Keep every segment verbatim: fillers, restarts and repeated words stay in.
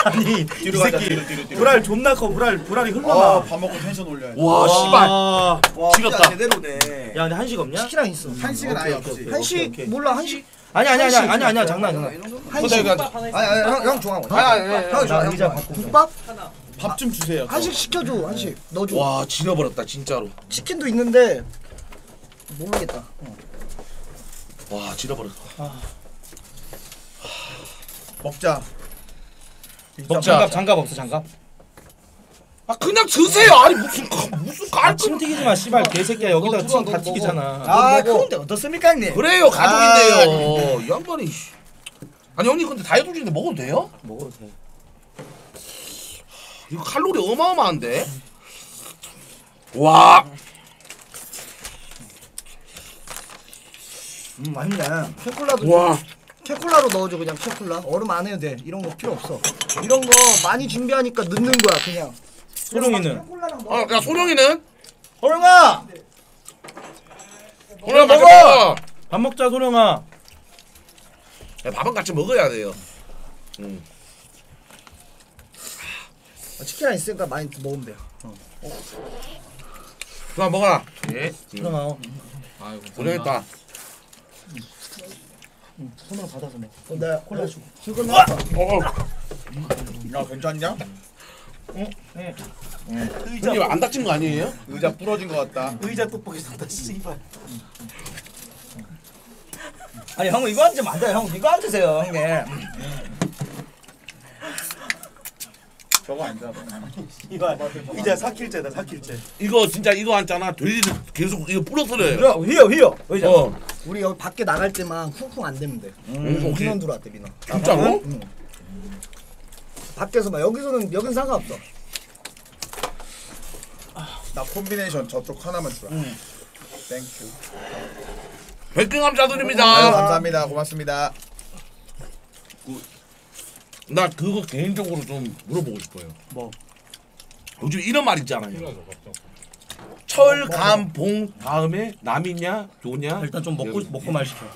아니 뒤로 이 가자, 새끼 뒤로, 뒤로, 뒤로. 불알 존나 커. 불알 불알이 흘러나. 아, 밥 먹고 텐션 올려야지. 와 씨발. 와. 와, 지렸다. 제대로네. 야 근데 한식 없냐? 치킨랑 있어. 한식은 아예 없지. 한식 몰라 한식. 아니 아니 아니 한식 아니 아니야 있어. 장난 장난. 한식. 이거 아니 아니 형, 형 좋아하는 거. 아니, 아니, 아니, 형 좋아. 나 형 의자 좋아. 바꿔. 국밥? 밥 좀 주세요. 한식 시켜줘. 한식 넣어줘. 와 지려버렸다 진짜로. 치킨도 있는데 모르겠다. 와 지려버렸다. 먹자. 먹자. 장갑 장갑 없어 장갑. 아 그냥 드세요. 아니 무슨 무슨 아, 깔끔. 침 튀기지 마 씨발 개새끼야 여기다 침 다 튀기잖아. 아 그런데 어떻습니까 형님? 그래요 가족인데요. 이 양반이. 씨. 아니 형님 근데 다이어트 중인데 먹어도 돼요? 먹어도 돼. 이거 칼로리 어마어마한데. 와. 음 맛있네. 케콜라도 와. 케콜라로 넣어줘 그냥 케콜라. 얼음 안 해도 돼. 이런 거 필요 없어. 이런 거 많이 준비하니까 넣는 거야 그냥. 소룡이는 케콜라랑 넣어. 아, 야 소령이는? 얼마? 소령 먹어. 밥 먹자 소룡아. 야, 밥은 같이 먹어야 돼요. 음. 치킨이랑 있으니까 많이 먹으면 돼요. 그만 먹어라. 예. 소룡아. 아이고, 고생했다. 응, 손으로 받아서 먹어. 어, 내가 콜라 주고. 어, 어. 야, 괜찮냐? 형님 안 다친 거 아니에요? 의자 부러진 것 같다. 의자 떡볶이 샀다 씨발. 아니 형 이거 앉으면 안 돼요. 형 이거 앉으세요 형님. 저거 앉아. 이거 이제 사 킬째다 사 킬째. 이거 진짜 이거 앉잖아. 돼지들 계속 이거 부러뜨려요. 휘어 휘어. 의자. 어. 우리 여기 밖에 나갈 때만 쿵쿵 안 되면 돼. 음, 오케이. 민원 들어왔대 민원. 진짜로? 응. 밖에서만 여기서는 여긴 상관없어. 나 콤비네이션 저쪽 하나만 주라. 응. 땡큐. 백등 감사드립니다. 아유, 감사합니다. 고맙습니다. 나 그거 개인적으로 좀 물어보고 싶어요. 뭐? 요즘 이런 말 있잖아요. 철, 감, 봉 다음에 남이냐, 조냐? 일단 좀 먹고 먹고 말 시켜.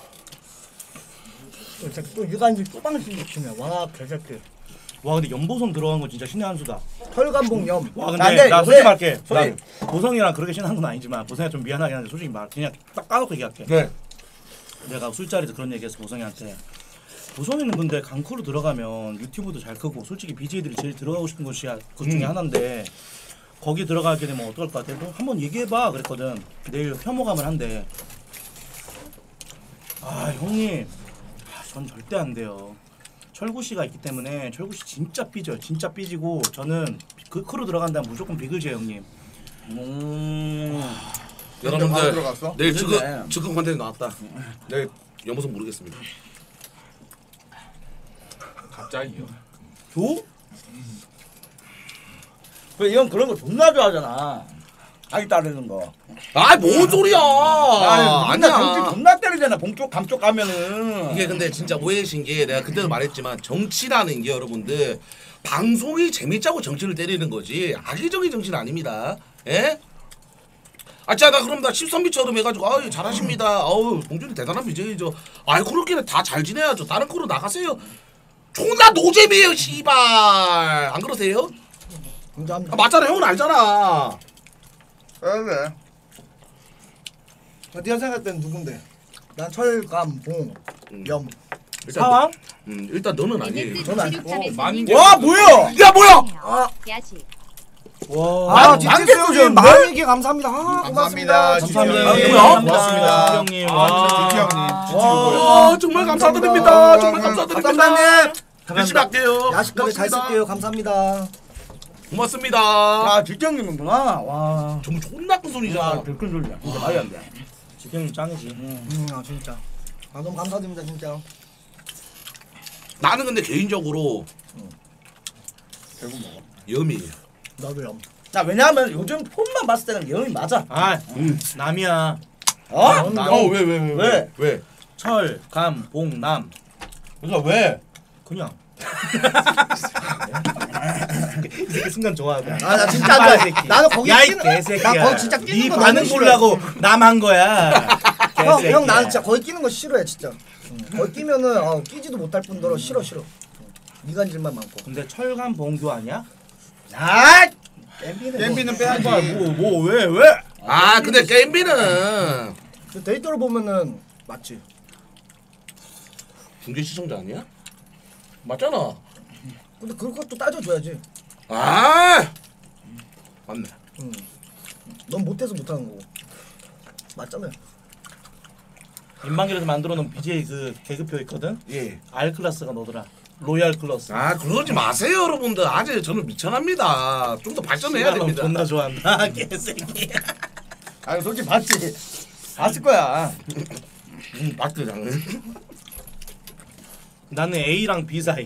또 유관지 또방식 시키네. 와 개새끼. 와 근데 연보성 들어간 거 진짜 신의 한 수다. 털감봉염. 와 안 근데 돼, 나 요새- 솔직히 말할게. 소리. 나 보성이랑 그렇게 신한 건 아니지만 보성이가 좀 미안하긴 한데 솔직히 말 그냥 딱 까놓고 얘기할게. 네. 내가 술자리에서 그런 얘기해서 보성이한테 보성이는 근데 강크루 들어가면 유튜브도 잘 크고 솔직히 비제이들이 제일 들어가고 싶은 곳이야 그 중에 음. 하나인데 거기 들어가게 되면 어떨 것 같아? 뭐 한번 얘기해봐 그랬거든. 내일 혐오감을 한대. 아 형님 아, 전 절대 안 돼요. 철구 씨가 있기 때문에 철구 씨 진짜 삐져요. 진짜 삐지고 저는 그 크루 들어간다면 무조건 비글즈예요 형님. 음. 바로 여러분들 들어갔어? 내일 그래. 즉흥 즉흥 컨텐츠 나왔다. 내일 연보성 모르겠습니다. 갑자기요. 조? 그래 이형 그런 거 존나 좋아하잖아. 자기 따르는 거. 아이 뭔 소리야? 아니야. 존나 때리잖아. 봉쪽 감쪽 가면은. 이게 근데 진짜 오해신 게 내가 그때도 말했지만 정치라는 게 여러분들 방송이 재밌자고 정치를 때리는 거지 악의적인 정치는 아닙니다. 예? 아, 자, 나 그럼 나 십선비처럼 해가지고 아유 잘하십니다. 아우 봉준이 대단한 비제이죠. 아이 그렇게는 다 잘 지내야죠. 다른 코로 나가세요. 존나 노잼이에요, 씨발. 안 그러세요? 감사합니다. 아, 맞잖아, 형은 알잖아. 그래. 네가 생각할 땐 누군데? 난 철감 봉 음. 염. 일단 상황? 음, 일단 너는 아니에요. 저는 아니고. 많은 와 뭐야? 야 뭐야? 아. 야식. 와. 아, 아, 디트 소주 만개 만개 감사합니다. 아, 감사합니다. 고맙습니다. 디트 감사합니다. 형님. 예, 뭐야? 고맙습니다. 디트 형님. 아, 와. 디트 형님. 디트 와. 아, 정말 감사드립니다. 정말 감사드립니다. 감사합니다. 열심히 할게요. 야식까지 잘 고맙습니다. 쓸게요. 감사합니다. 고맙습니다. 아, 디트 형님이구나. 와. 정말 존나 큰 소리잖아. 들큰 소리야. 진짜 말이 안 돼. 지금 짱이지. 음, 아 진짜. 아 너무 감사드립니다 진짜. 나는 근데 개인적으로 결국 먹어. 염이에요. 나도 염. 나 왜냐하면 요즘 폰만 봤을 때는 염이 맞아. 아, 남이야. 어? 어, 왜, 왜, 왜, 왜? 왜? 철, 감, 봉, 남. 그러니까 왜? 그냥. 이 새끼 순간 좋아하고. 아 나 진짜 안 좋아해. 나는 거기 야이 끼는 개새끼야. 나 거기 진짜 끼는 네 거 반응 너무 싫어. 보려고 남한 거야. 형, 개새끼야. 형 나는 진짜 거기 끼는 거 싫어해 진짜. 응. 거기 끼면은 어, 끼지도 못할 뿐더러 싫어 싫어. 이간질만 많고. 근데 철간 봉교 아니야? 아! 겜비는 겜비는 뭐, 빼야지. 뭐뭐 왜 왜? 아 근데 겜비는 그 데이터를 보면은 맞지. 중계 시청자 아니야? 맞잖아. 근데 그것도 따져줘야지. 아 맞네. 응. 넌 못해서 못하는 거고. 맞잖아요. 인방길에서 만들어놓은 비제이 그 개그표 있거든. 예. R 클래스가 너더라. 로얄 클래스. 아 그러지 마세요 여러분들. 아직 저는 미천합니다. 좀 더 발전해야 됩니다. 존나 좋아한다. 개새끼. 아 솔직히 봤지. 봤을 거야. 음, 맞지 장은. 나는 A랑 B 사이.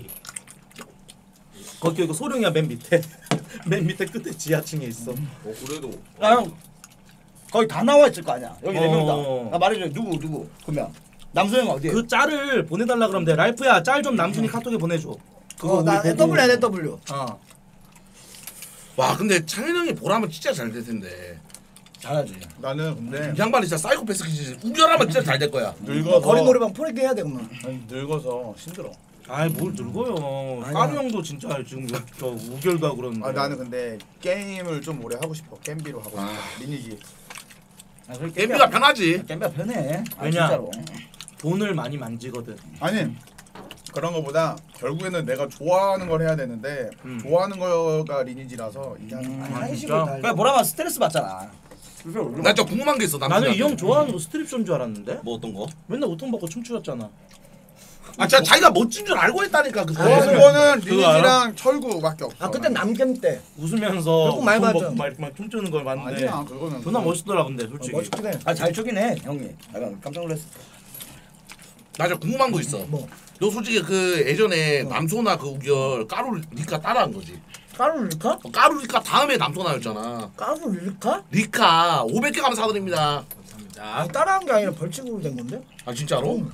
거기 이거 소룡이야 맨 밑에. 맨 밑에 끝에 지하층에 있어. 어 그래도 아, 형 거의 다 나와 있을 거 아니야. 여기 네 어. 명이다. 나 말해줘. 누구 누구? 그러면 남수형 어디? 그 짤을 보내달라 그러면 돼. 랄프야 짤 좀 남순이 카톡에 보내줘. 그거 어, 나 우리 보고- N W N W. 어. 와 근데 창현 형이 보라면 진짜 잘 될 텐데. 잘하지. 나는 근데 이 양반이 진짜 사이코패스지. 우결하면 진짜 잘 될 거야. 늙어서 거리 노래방 포레기 해야 돼 그러면. 아니, 늙어서 힘들어. 아이 뭘 늙어요. 아니야. 까루 형도 진짜 지금 저 우결가 그러는데. 아 나는 근데 게임을 좀 오래 하고 싶어. 겜비로 하고 싶어. 아. 리니지. 아, 그래, 겜비가 편하지. 겜비가 편해. 아, 왜냐? 진짜로. 돈을 많이 만지거든. 아니 그런 거보다 결국에는 내가 좋아하는 걸 해야 되는데 음. 좋아하는 거가 리니지라서 이게 음. 아, 한식을 진짜? 다. 그래 뭐라면 스트레스 받잖아. 나 진짜 궁금한 게 있어. 나는 이 형 남순이한테. 좋아하는 거 스트립쇼인 줄 알았는데. 뭐 어떤 거? 맨날 우통 받고 춤추었잖아. 아 진짜 자기가 멋진 줄 알고 했다니까 그 좋아하는 거. 거는 그거 알아? 리니지랑 철구밖에 없어. 아 그때 남겜 때. 웃으면서 결국 많이 우통 봤죠. 받고 막 이렇게 막 춤추는 걸 봤는데. 아니야 그거는 존나 그냥- 멋있더라 근데 솔직히. 어, 멋있긴 해. 아잘 추긴 해 형이. 약간 깜짝 놀랐어. 나 진짜 궁금한 거 있어. 뭐 너 솔직히 그 예전에 남소나 그 우결 까루 리카 따라한 거지. 까루 릴카? 어, 까루 리카 다음에 남소나였잖아. 까루 릴카? 리카 오백 개 가면 사드립니다. 아 따라한 게 아니라 벌칙으로 된 건데? 아 진짜로? 응.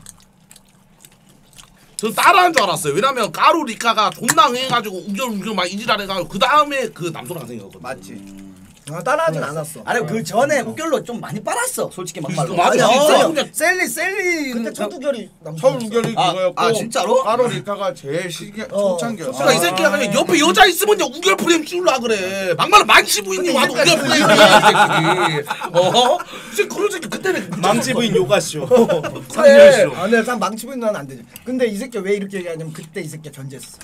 저 따라한 줄 알았어요. 왜냐면 까루 리카가 존나 흥해가지고 우결 우결 막 이지랄해가지고 그 다음에 그 남소나가 생겼거든. 맞지. 아 따라하진 않았어. 아니 그 전에 우결로 좀 많이 빨았어. 솔직히 막말로. 맞아, 아니, 진짜 어, 그냥- 셀리 셀리. 그때 첫우결이 철 우결이 아, 그거였고 아, 진짜로? 까로 리카가 제일 시기 어, 초창기였어. 그러니까 이 새끼가 그냥 옆에 여자 있으면 그냥 우결 프레임 씌우려 그래. 막말로 만치 부인이 근데 와도 이 우결 새끼가 프레임이야 이 새끼. 어? 이 그런 새끼 그때는 망치 부인 요가쇼. 그래. 상렬쇼. 아 근데 난 망치면 난안 되지. 근데 이 새끼 왜 이렇게 얘기하냐면 그때 이 새끼 견제했어.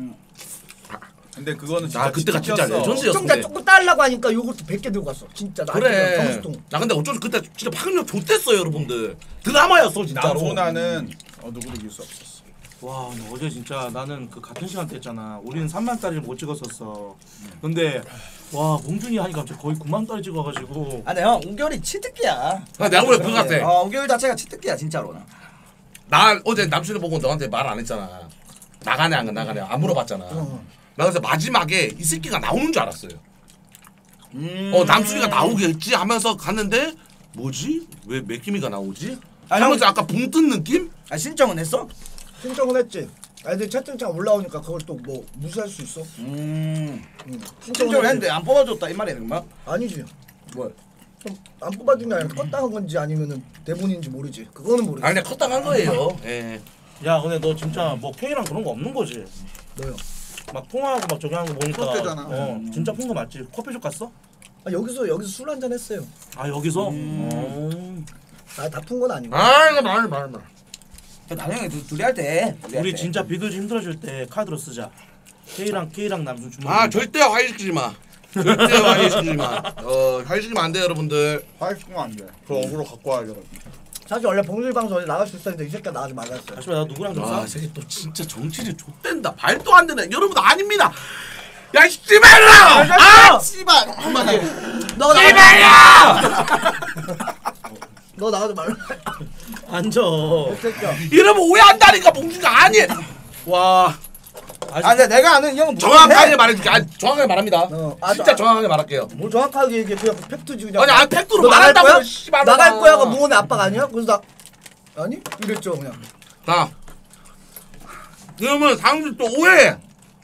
근데 그거는 진짜 아 그때가 진짜 지켰어. 레전드였어. 시청자 근데. 조금 따려고 하니까 요것도 백 개 들고 갔어. 진짜 나 그래. 정수통. 나 근데 어쩌지 그때 진짜 파급력 좋댔어요 여러분들. 드라마였어 진짜로. 남소나는 어, 누구도 이길 수 없었어. 와 근데 어제 진짜 나는 그 같은 시간대 했잖아. 우리는 삼만 달을 못 찍었었어. 근데 와 봉준이 하니까 갑자기 거의 구만 달을 찍어가지고. 아니 형 우결이 치트키야. 아, 내가 보기엔 그거 같아. 어 우결 자체가 치트키야 진짜로. 나 어제 남친을 보고 너한테 말 안 했잖아. 나가네 안 나가네 안 물어봤잖아. 어. 나 그래서 마지막에 이 새끼가 나오는 줄 알았어요. 음. 어 남순이가 나오겠지 하면서 갔는데 뭐지? 왜 맥기미가 나오지? 아, 하면서 약간 붕 뜬 느낌? 아 신청은 했어? 신청은 했지. 애들 채팅창 올라오니까 그걸 또 뭐 무시할 수 있어? 음. 응. 신청을 했지. 했는데 안 뽑아줬다 이 말이야 그만. 아니지. 뭘? 그럼 안 뽑아준 게 아니라 껐다 한 건지 아니면은 대본인지 모르지. 그거는 모르지. 아니 컸다 간 거예요. 예. 야 근데 너 진짜 뭐 K랑 그런 거 없는 거지? 너요. 막 통화하고 막 저기 하는 거 보니까 컸대잖아. 어 진짜 푼 거 맞지? 커피숍 갔어? 아 여기서 여기서 술 한잔 했어요. 아 여기서? 어. 아 다 푼 건 아니고. 아 이거 말 말 말. 나중에 둘- 둘이 할 때. 둘이 할 우리 때. 진짜 비글즈 힘들어질 때 카드로 쓰자. K랑 K랑 남순 주문. 아 절대 화해시키지 마. 절대 화해시키지 마. 어 화해시키면 안 돼 여러분들. 화이팅은 안 돼. 그 어그로 갖고 와야 돼. 사실 원래 봉질 방송에 나갈 수 있었는데 이 새끼가 나가지 말았어. 다시 나 누구랑 좀 싸? 아, 새끼 또 진짜 정치를 좆된다. 말도 안 되네. 여러분 아닙니다. 야, 씨발라! 아, 씨발! 한마디. 너 나가지 씨발야! 너 나가지 말라. 앉아. 이 새끼야. 이러면 오해한다니까 봉준이가 아니. 와, 아 근데 내가 아는 이 형은 정확하게 말해줄게. 아, 정확하게 말합니다. 어, 아, 진짜 아, 정확하게 말할게요. 뭘 정확하게 얘기해. 그냥 팩트지 그냥. 아니, 아, 팩트로 너 나갈 말한다고요, 거야? 씨발. 나갈 거야가 무언의 압박 아니야? 그래서 나 아니 이랬죠 그냥. 자, 그러면 다음 주 또 오해.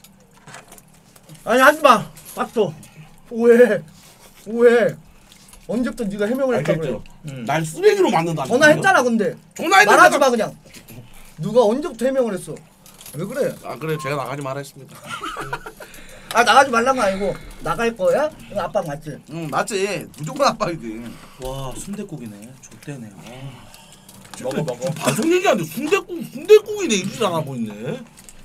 아니 하지 마. 빡쳐. 오해. 오해. 언제부터 네가 해명을 했다 그래. 알겠죠? 음. 날 쓰레기로 만든다. 전화했잖아 근데. 전화했는데 말하지 내가- 마 그냥. 누가 언제부터 해명을 했어? 왜 그래? 아 그래 제가 나가지 말라 했습니다. 아 나가지 말란 거 아니고 나갈 거야? 이거 압박 맞지? 응 맞지. 무조건 압박이지. 와 순댓국이네. 좆대네. 와. 먹어 먹어. 방송 얘기하는데 순대국 순대국이네 이러지 않아 보이네.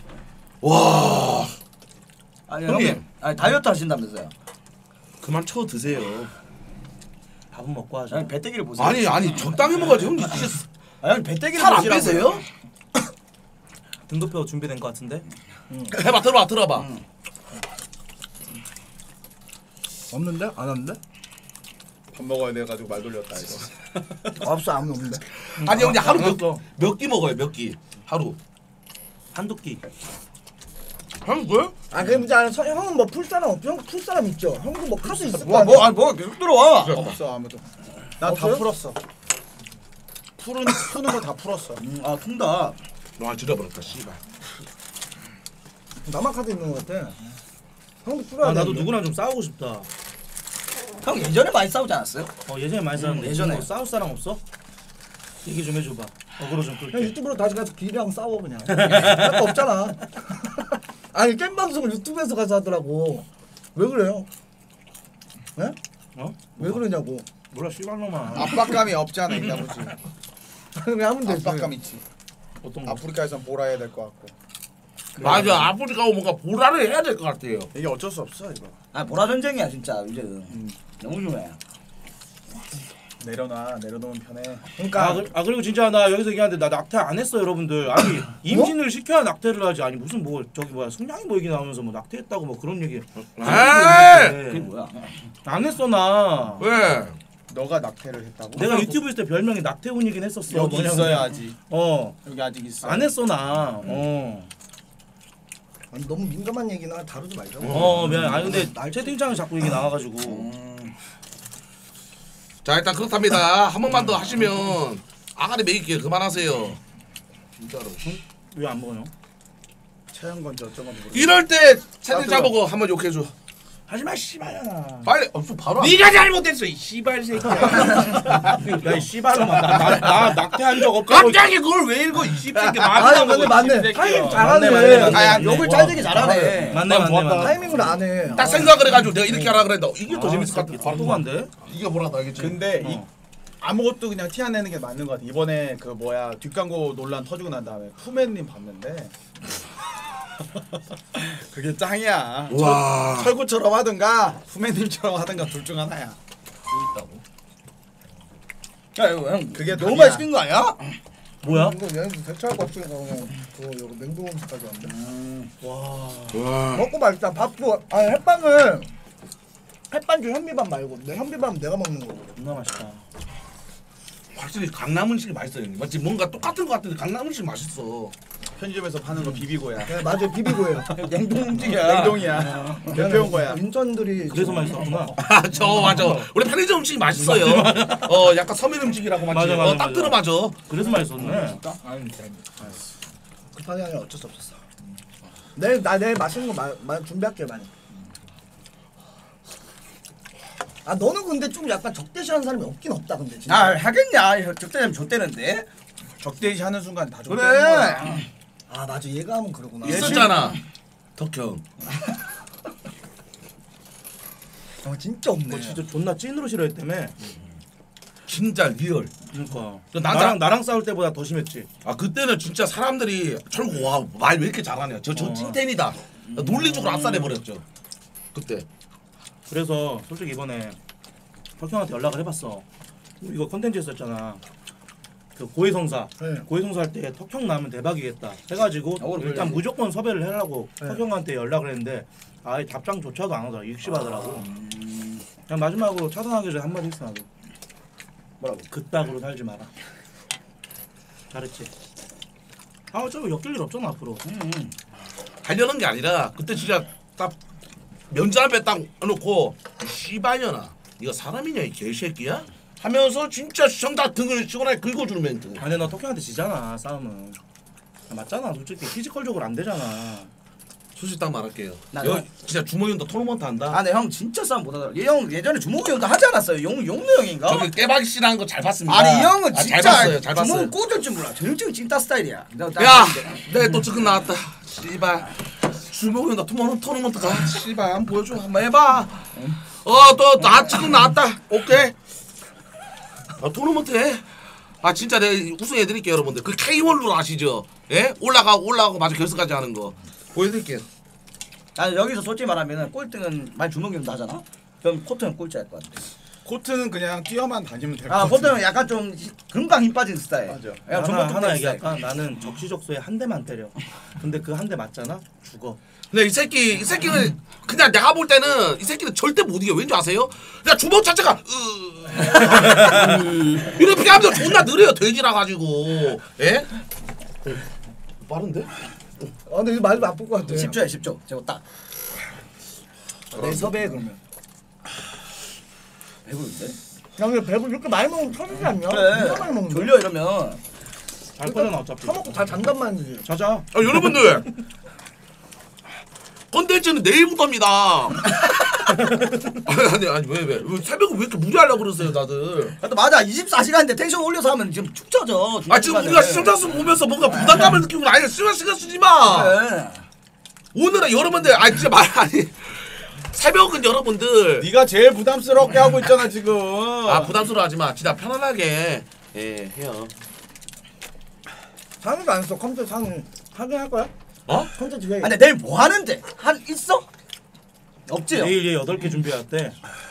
와 아니 형님. 형님. 아니 다이어트 하신다면서요. 그만 쳐 드세요. 밥은 먹고 하자. 아니 배때기를 보세요. 아니 아니 적당히 먹어야지 형 진짜 아니 배때기를 살 안 보시라고요. 빼세요? 등급표 준비된 것 같은데? 해봐 들어봐 들어봐. 응. 없는데? 안 왔는데? 밥 먹어야 돼 가지고 말 돌렸다 이거. 없어 아무도 없는데. 아니 형님 하루 알았어. 몇 끼 먹어요 몇 끼? 하루. 한두 끼. 형 왜? 아 그럼 이제 서- 형은 뭐 풀사람 없죠? 형 풀사람 있죠? 형도 뭐 카드 있을 거 뭐 아니야? 뭐 아니 뭐 계속 들어와. 없어 아무도. 나 다 없어요? 풀었어. 푸는 푸는 거 다 풀었어. 음, 아 통다. 와 줄여버렸다 씨발. 나만 카드 있는 거 같아. 형도 풀어야 아 돼. 나도 누구랑 좀 싸우고 싶다. 형 예전에 많이 싸우지 않았어요? 어 예전에 많이 싸웠는데 예전에. 뭐 싸울 사람 없어? 얘기 좀 해줘봐. 어그로 좀 형 끌게. 유튜브로 다시 가서 길이랑 싸워 그냥. 할 거 없잖아. 아니 게임 방송을 유튜브에서 가서 하더라고. 왜 그래요? 네? 어? 왜 그러냐고. 몰라 씨발놈아. 압박감이 없지 않아 있나 보지. 그냥 하면 되지. 압박감 있지. 어떤 거? 아프리카에선 보라 해야 될 것 같고. 맞아 아프리카 오면 뭔가 보라를 해야 될 것 같아요. 이게 어쩔 수 없어 이거. 아 보라 전쟁이야 진짜 이제는. 너무 좋아해. 내려놔 내려놓으면 편해. 그러니까 아, 그, 아 그리고 진짜 나 여기서 얘기하는데 나 낙태 안 했어 여러분들. 아니 임신을 시켜야 낙태를 하지. 아니 무슨 뭐 저기 뭐야 성냥이 뭐 얘기 나오면서 뭐 낙태했다고 뭐 그런 얘기. 에이! 그게 뭐야? 안 했어 나. 왜? 너가 낙태를 했다고? 내가 유튜브 있을 때 별명이 낙태훈이긴 했었어. 여기 뭐냐면- 있어야지. 어. 여기 아직 있어. 안 했어 나. 어. 아니, 너무 민감한 얘기나 다루지 말자. 어 미안. 아니 근데 채팅창에 자꾸 얘기 나와가지고. 음. 자 일단 그렇답니다. 한 번만 더 하시면 아가리 먹일게요. 그만하세요. 진짜로. 왜 안 먹어요? 체한 건지 어쩐 건지 모르겠어. 이럴 때 채팅창 보고 한번 욕해줘. 하지마 씨발년아. 빨리. 어, 좀 바로. 안- 네가 잘못했어 이 씨발 새끼야. 야이 씨발놈아 나, 나, 나 낙태한 적 없다고. 갑자기 그걸 왜 읽어? 이 씹새끼 아니 맞네 맞네. 타이밍 잘하네. 맞네, 맞네, 아, 맞네. 욕을 잘 되게 잘하네. 맞네 맞네 맞네. 타이밍을 안 해. 딱 생각을 해가지고 내가 이렇게 하라 그랬다. 이게 더 재밌을 것 같아. 바로 똑똑한데? 이게 뭐라도 알겠지? 근데 이 어. 아무것도 그냥 티 안 내는 게 맞는 것 같아. 이번에 그 뭐야 뒷광고 논란 터지고 난 다음에 푸맨님 봤는데 그게 짱이야. 와. 철구처럼 하든가 푸맨님처럼 하든가 둘 중 하나야. 야 이거 형 그게 너무 답이야. 많이 시킨 거 아니야? 뭐야? 이거 얘는 대처할 거 없으니까 그냥 그거 이거 냉동 음식까지 왔는데. 음. 와. 와. 먹고 말자. 밥도 아니 햇빵을 햇반 중 현미밥 말고 내 현미밥은 내가 먹는 거고. 존나 맛있다. 확실히 강남 음식이 맛있어요. 형님. 맞지? 뭔가 똑같은 것 같은데 강남 음식 맛있어. 편의점에서 파는 거 비비고야. 네, 맞아요 비비고예요. 냉동 음식이야. 냉동이야. 몇 배운 거야. 인턴들이 그래서 맛있었구나. 아, 저 맞아. 원래 편의점 음식이 맛있어요. 어, 약간 서민 음식이라고 맞지? 맞아, 맞아, 어, 딱 맞아. 들어 맞아. 그래서 맛있었네. 급하게 하니 어쩔 수 없었어. 내일 나 내일 맛있는 거 마, 마, 준비할게 많이. 아 너는 근데 좀 약간 적대시하는 사람이 없긴 없다 근데 진짜. 아 하겠냐? 적대하면 좆대는데. 적대시 하는 순간 다 그래. 적대는 거야. 아 맞아 얘가 하면 그러구나. 있었잖아. 덕형. 어 진짜 없네. 너 진짜 존나 찐으로 싫어했다며. 진짜 리얼. 그러니까. 그 나랑 나랑- 나랑 싸울 때보다 더 심했지. 아 그때는 진짜 사람들이 철구 와말 왜 이렇게 잘하냐. 저 저 어. 찐텐이다. 논리적으로 압살해 버렸죠. 그때. 그래서 솔직히 이번에 혁형한테 연락을 해봤어. 우리 이거 컨텐츠 했었잖아. 그 고해성사. 네. 고해성사 할 때 턱형 나면 대박이겠다. 해가지고 어, 그래, 일단 그래. 무조건 섭외를 해라고 네. 턱형한테 연락을 했는데 아예 답장조차도 안 하더라. 익십하더라고. 그냥 마지막으로 차단하기 전에 한마디 했어 나도. 뭐라고? 그따구로 살지 마라. 잘했지. 아 어차피 엮일 일 없잖아 앞으로. 음. 하려는 게 아니라 그때 진짜 딱 면접 앞에 딱 놓고 씨발년아 이거 사람이냐 이 개새끼야? 하면서 진짜 시청자 등을 시원하게 긁어주는 멘트. 아니 너 턱형한테 지잖아 싸움은. 아, 맞잖아 솔직히 피지컬적으로 안 되잖아. 솔직히 딱 말할게요. 나 여기 형- 진짜 주먹이 온다 토너먼트 한다. 아, 네 형 진짜 싸움 못하더라. 얘 형 예전에 주먹이 형도 하지 않았어요? 용 용노 형인가? 저기 깨박이 씨라는 거 잘 봤습니다. 아니 이 형은 아, 진짜 잘 봤어요, 잘 봤어요. 주먹을 꽂을 줄 몰라. 전형적인 찐따 스타일이야. 내가 딱 야, 봤는데. 내가 또 지금 나왔다. 씨발 주먹이 온다 토너먼트 토너먼트 가 씨발 한번 보여줘 한번 해봐 어또 나 지금 나왔다 오케이 아, 토너먼트 해아 진짜 내가 우승해드릴게요 여러분들 그 케이 원 룰 아시죠? 예? 올라가고 올라가고 마저 결승까지 하는 거 보여드릴게요 아 여기서 솔직히 말하면은 꼴등은 만 주먹이 형 나잖아. 그럼 코트는 꼴찌 할 것 같아. 코트는 그냥 뛰어만 다니면 될 것 아 같아. 코트는 약간 좀 금방 힘 빠진 스타일. 맞아. 그냥 하나, 전복 하나 좀 얘기할까? 나는 적시적소에 한 대만 때려. 근데 그 한 대 맞잖아? 죽어. 근데 이 새끼 이 새끼는 그냥 내가 볼 때는 이 새끼는 절대 못 이겨 왠지 아세요? 그냥 주먹 자체가 으... 이렇게 피하면 존나 느려요 돼지라 가지고 예? 빠른데? 아 근데 이거 많이 바쁠 것 같아. 십 초야 십 초. 저거 딱. 내 섭외 그러면. 배부른데? 야 근데 배불 이렇게 많이 먹으면 터지지 않냐? 그래. 진짜 많이 먹는데. 졸려 이러면. 잘 거잖아 어차피. 처먹고 다 잔단 말이지. 자자. 아, 여러분들 컨텐츠는 내일부터입니다. 아니 아니 아니 왜 왜? 왜 새벽에 왜 이렇게 무리하려고 그러세요 다들? 아, 또 맞아 이십사 시간인데 텐션 올려서 하면 지금 축 처져. 아 지금 우리가 시청자 수 보면서 뭔가 부담감을 느끼고 아니 시간 시간 쓰지 마. 그래. 오늘은 여러분들 아 진짜 말 아니 새벽은 여러분들 네가 제일 부담스럽게 하고 있잖아 지금. 아 부담스러워하지 마. 진짜 편안하게 예 해요. 상의도 안 했어. 컴퓨터 상의 하긴 할 거야? 어? 컴퓨터 왜? 아니 근데 내일 뭐 하는데? 한 있어? 없지? 내일 얘 여덟 개 준비해왔대.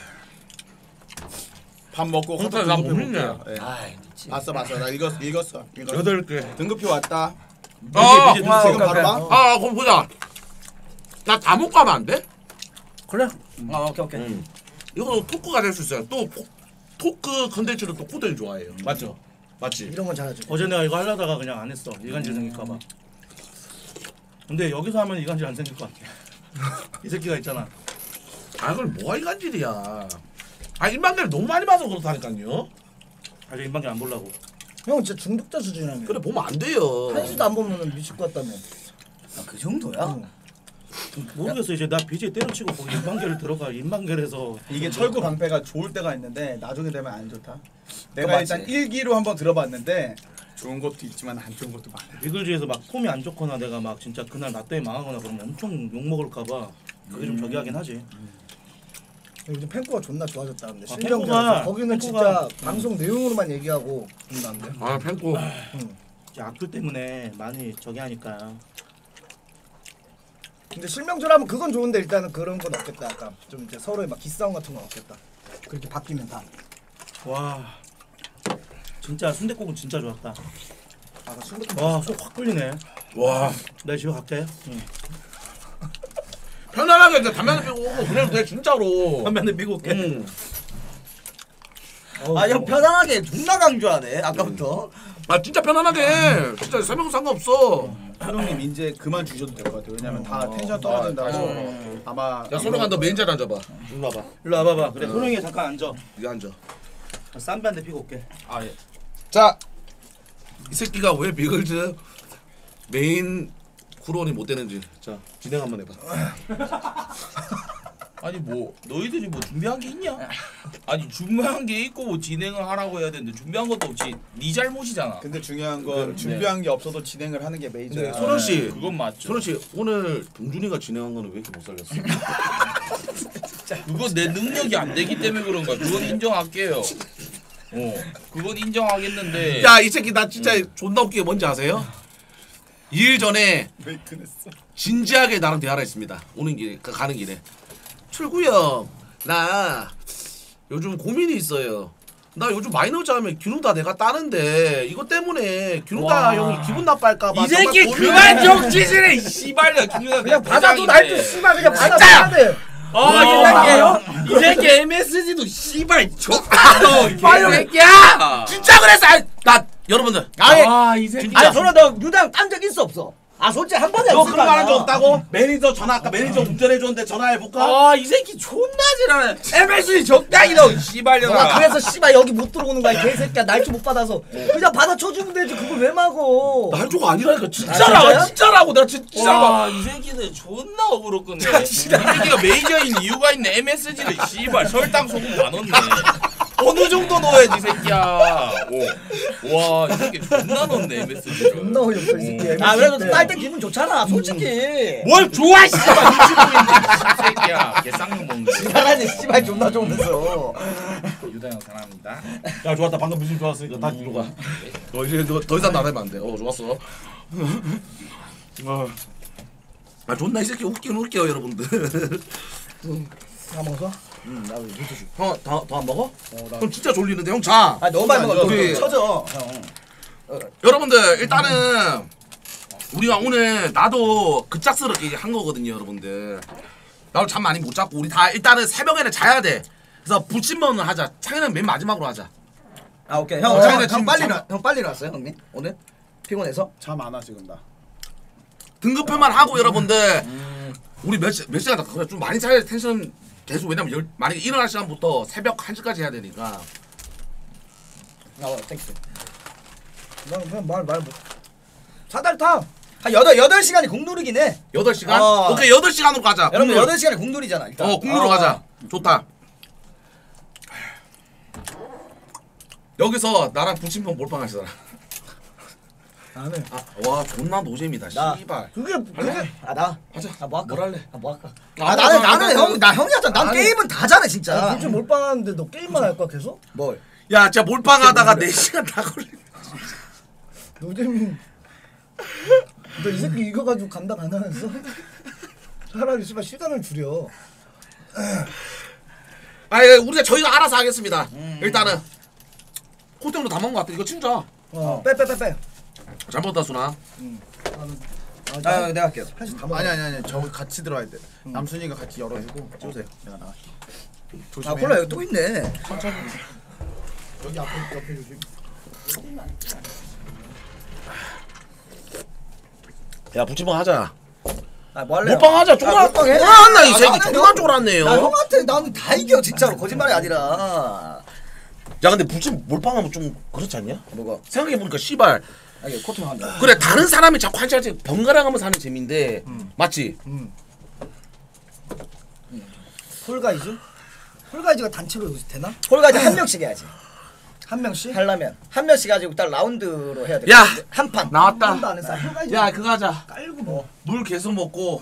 밥 먹고 진짜 커터 나 등급표 못 읽냐? 볼게요. 예. 아이 미치. 봤어 봤어 나 읽었 읽었어 읽었어. 여덟 개. 등급표 왔다. 아, 미제, 미제 와, 지금 오케이, 바로 봐. 오케이. 아 그럼 보자. 나 다 못 가면 안 돼? 그래. 아 오케이 오케이. 응. 이거 토크가 될 수 있어요. 또 코, 토크 컨텐츠를 또 코드를 좋아해요. 맞죠? 맞지? 이런 건 잘하지. 어제 내가 이거 하려다가 그냥 안 했어. 이간질 생길까봐. 근데 여기서 하면 이간질 안 생길 것 같아. 이 새끼가 있잖아. 아 그럼 뭐가 이간질이야? 아 인방개를 너무 많이 봐서 그렇다니까요. 아직 인방개 안 보려고. 형 진짜 중독자 수준이라며. 그래 보면 안 돼요. 한시도 안 보면 미칠 것 같다며. 아, 그 정도야? 응. 모르겠어. 이제 나 비제 때려치고 거기 인방개를 들어가. 인방개에서 이게 철구 방패가 좋을 때가 있는데 나중에 되면 안 좋다. 내가 맞지. 일단 일기로 한번 들어봤는데 좋은 것도 있지만 안 좋은 것도 많아. 미글즈에서 막 폼이 안 좋거나 내가 막 진짜 그날 나 때문에 망하거나 그러면 엄청 욕 먹을까봐 그게 좀 저기 하긴 하지. 요즘 팬코가 존나 좋아졌다는데. 아, 실력이 팬코가- 거기는 팬코가- 진짜 방송 내용으로만 얘기하고 그런다는데. 아 팬코. 응. 이제 악플 때문에 많이 저기 하니까. 근데 실명절하면 그건 좋은데 일단은 그런 건 없겠다. 약간 좀 이제 서로의 막 기싸움 같은 건 없겠다. 그렇게 바뀌면 다. 와 진짜 순댓국은 진짜 좋았다. 아, 술도 와 속 확 끌리네. 와 나 집에 갈게. 응. 편안하게 이제 담배 한대 피고 오고 그래도 돼 진짜로. 담배 한대 피고 올게. 응. 아 형 편안하게 존나 강조하네 아까부터. 아 진짜 편안하게. 진짜 새벽 상관없어. 형님 이제 그만 주셔도 될 것 같아요. 왜냐면 다 텐션 떨어진다고 아마 야 소룡아 너 메인 자리 앉아봐. 일로 와봐. 일로 와봐봐. 그래 소룡이 잠깐 앉아. 여기 앉아. 쌈배 한대 피고 올게. 아 예. 자, 이 새끼가 왜 미글즈 메인 쿠론이 못 되는지 자 진행 한번 해봐. 아니 뭐 너희들이 뭐 준비한 게 있냐? 아니 준비한 게 있고 뭐 진행을 하라고 해야 되는데 준비한 것도 없이 네 잘못이잖아. 근데 중요한 건 준비한 게 없어도 진행을 하는 게 메이저야. 근데 소련 씨, 그건 맞죠. 소련 씨 오늘 동준이가 진행한 거는 왜 이렇게 못 살렸어? 그건 내 능력이 안 되기 때문에 그런 거야. 그건 인정할게요. 어, 그건 인정하겠는데. 야 이 새끼 나 진짜 존나 웃기게 뭔지 아세요? 이 일 전에 메이크냈어. 진지하게 나랑 대화를 했습니다. 오는 길에 가- 가는 길에 출구 형, 나 요즘 고민이 있어요. 나 요즘 마이너즈 하면 기누다 내가 따는데 이것 때문에 기누다 형이 기분 나빠할까봐 이 새끼 그만 좀 찌질해 이 씨발야. 그냥 받아도 날도 씨발 그냥 진짜! 받아야 돼. 아, 이 새끼요? 이 새끼 엠에스지도 씨발 족같어 이 새끼야. 진짜 그랬어. 아이, 나 여러분들 아니 아, 이 새끼. 아니 소라 너 유당 딴 적 있어 없어? 아 솔직히 한 번에 너 없을 그런 거 거 한 적 아니야. 없다고? 매니저 전화 아까 매니저 운전해줬는데 전화해볼까? 아, 이 새끼 존나 지랄해. 엠에스지 적당히 넣어 이 씨발년아. 아, 그래서 씨발 여기 못 들어오는 거야 개새끼야. 날짜 못 받아서 그냥 받아 쳐주면 되지. 그걸 왜 막어? 날조가 아니라니까 아, 진짜라 진짜요? 진짜라고 내가 진짜 와, 이 새끼들 존나 억울로 끝내. 이 새끼가 메이저인 이유가 있네. 엠에스지를 씨발 설탕 소금 다 넣네. 어느 정도 넣어야지 새끼야. 오. 와, 이 새끼 존나 넣네 엠에스지를. 존나 어이없어 이 새끼. 아 그래도 딸 때 기분 좋잖아 솔직히. 뭘 좋아 씨발 유튜브인데 새끼야. 걔 쌍욕 먹는 거. 잘하지 씨발 존나 좋으면서. 유다형 사랑합니다. 야 좋았다. 방금 무슨 좋았으니까 다 뒤로 가. 어 이제 더, 더 이상 나대면 안 돼. 어 좋았어. 어. 아 존나 이 새끼 웃긴 웃겨 여러분들. 다 먹었어? 응나 왜 밑에 줄. 형더더 안 먹어? 형 진짜 졸리는데 형 자. 아 너무 많이 먹어. 우리- 너 쳐져 형. 여러분들 일단은 우리가 오늘 나도 급작스럽게 한 거거든요 여러분들. 나도 잠 많이 못 잤고 우리 다 일단은 새벽에는 자야 돼. 그래서 부침번을 하자. 창이는 맨 마지막으로 하자. 아 오케이 어, 형. 자기네 형, 지금 형 빨리 잠- 나, 형 빨리 나왔어요 형님 오늘 피곤해서. 잠 안 와 지금 나. 등급표만 하고 여러분들 우리 몇, 시, 몇 시간 다 그래 좀 많이 자야 돼. 텐션 계속 왜냐면 열, 만약에 일어날 시간부터 새벽 한 시까지 해야 되니까. 아 땡큐. 난 그냥 말말 못. 사다리 타. 한 여덟 여덟 시간이 국룰이긴 해. 여덟 시간? 어. 오케이 여덟 시간으로 가자. 여러분 국룰. 여덟 시간이 국룰이잖아 일단. 어 국룰로 어. 가자. 좋다. 여기서 나랑 부침번 몰빵 하시더라. 안 해. 아, 와 존나 노잼이다. 나- 씨발. 그게 할래? 그게 아 나. 하자. 아 뭐 할까? 뭘 할래? 아 뭐 할까? 아, 아 나는 나- 나는 나- 형 나 형이 하잖아. 난 아니. 게임은 다잖아 진짜. 진짜 몰빵하는데 너 게임만 할 거야 계속? 뭘? 야, 진짜 몰빵하다가 네 시간 다 걸려. 노잼이. 너 이 새끼 이거 가지고 감당 안 하면서? 차라리 씨발 시간을 줄여. 아, 예, 우리가 저희가 알아서 하겠습니다. 음. 일단은 호텔로 다 먹은 것 같아. 이거 진짜. 어. 빼 빼 빼 빼. 잘 먹었다 수나. 나는 아, 아 나 내가 할게요. 사실 다 먹어. 아니 아니 아니 저기 같이 들어야 돼. 남순이가 같이 열어주고 찍으세요. 내가 나갈게. 조심해. 아 콜라 여기 또 있네. 여기 앞에 옆에 여기. 야, 부침번 하자. 아 뭐 할래? 몰빵 하자. 쪼그라. 몰빵해? 쪼그랐나 이 아, 새끼. 나는 쪼그란 형- 쪼그랐네요. 나 형한테 나는 다 이겨 진짜로 거짓말이 아니라. 야, 근데 부침 몰빵하면 좀 그렇지 않냐? 뭐가? 생각해 보니까 씨발. 아니 코팅 한다. 그래 다른 사람이 자꾸 한 시간씩 번갈아 가면서 하는 재미인데 맞지? 음. 폴가이즈? 폴가이즈가 단체로 되나? 홀가지 한 명씩 해야지. 한 명씩? 하려면 한 명씩 가지고 딱 라운드로 해야 돼. 야! 한 판. 나왔다. 한도 안 했어. 폴가이즈. 야, 그거 하자. 깔고 뭐. 물 계속 먹고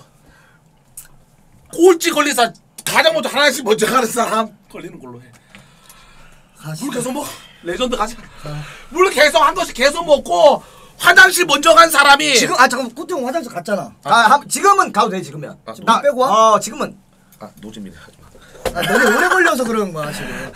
꼴찌 걸린 사람 가장 먼저 하나씩 먼저 가는 사람 걸리는 걸로 해. 가시. 물 계속 먹어. 레전드 가자. 물 계속 한 번씩 계속 먹고 화장실 먼저 간 사람이 지금 아 잠깐 코트 형 화장실 갔잖아. 아, 한, 지금은 가도 돼 지금면. 아, 지금 나- 물 빼고 와. 어 지금은. 아 노잼이네. 하지 마. 아 너무 오래 걸려서 그러는 거야 지금.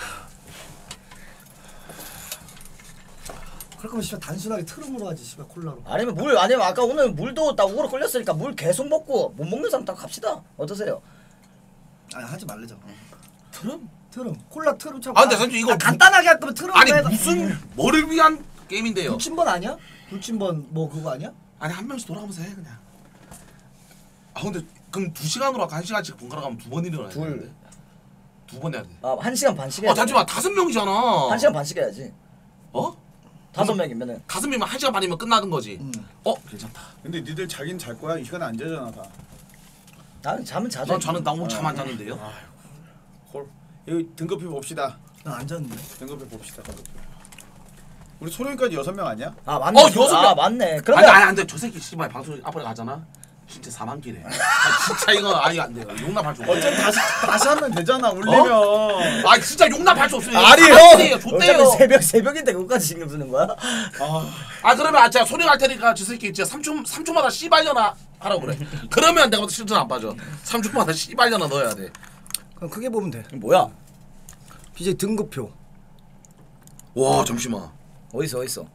그럴 거면 씨발 단순하게 트름으로 하지 씨발 콜라로. 아니면 물 아니면 아까 오늘 물도 딱 오래 걸렸으니까 물 계속 먹고 못 먹는 사람 딱 갑시다. 어떠세요? 아니 하지 말래죠. 트럼? 트름. 콜라 트름 참. 아, 근데 선생님 이거 아, 간단하게 할 거면 트름. 아니 무슨 뭐를 위한 게임인데요? 불침번 아니야? 불침번 뭐 그거 아니야? 아니 한 명씩 돌아가면서 해 그냥. 아 근데 그럼 두 시간으로 아까 한 시간씩 번갈아 가면 두 번 일어나야 둘. 되는데 두 번 해야 돼. 아 한 시간 반씩 해야 아 돼. 잠시만 다섯 명이잖아. 한 시간 반씩 해야지. 어? 다섯 명이면은. 다섯 명이면 한 시간 반이면 끝나는 거지. 음. 어 괜찮다. 근데 니들 자긴 잘 거야. 이 시간에 안 자잖아 다. 나는 잠은 자자. 난 저는 나 오늘 잠 안 잤는데요. 콜. 여기 등급표 봅시다. 나 안 잤는데. 등급표 봅시다. 등급표. 우리 소룡이까지 여섯 명 아니야? 아 맞네. 어, 여섯 명. 아 맞네. 아니 그러면 아니 안돼 저 새끼 씨발 방송 앞으로 가잖아. 진짜 사망기래. 아, 진짜 이거 아니 안 돼요. 용납할 수 없어. 어차피 다시 다시 하면 되잖아. 올리면. 아 진짜 용납할 수 없어요. 아니 사망기래요. 형. 좋대요. 어차피 새벽 새벽인데 그거까지 신경 쓰는 거야? 아, 아 그러면 아, 제가 소리 할 테니까 저 새끼 진짜 삼 초 삼 초마다 씨발려나 하라고 그래. 그러면 내가 실전 안 빠져. 삼 초마다 씨발려나 넣어야 돼. 그럼 크게 보면 돼. 뭐야? 비제이 등급표. 와 잠시만. 어딨어 어딨어?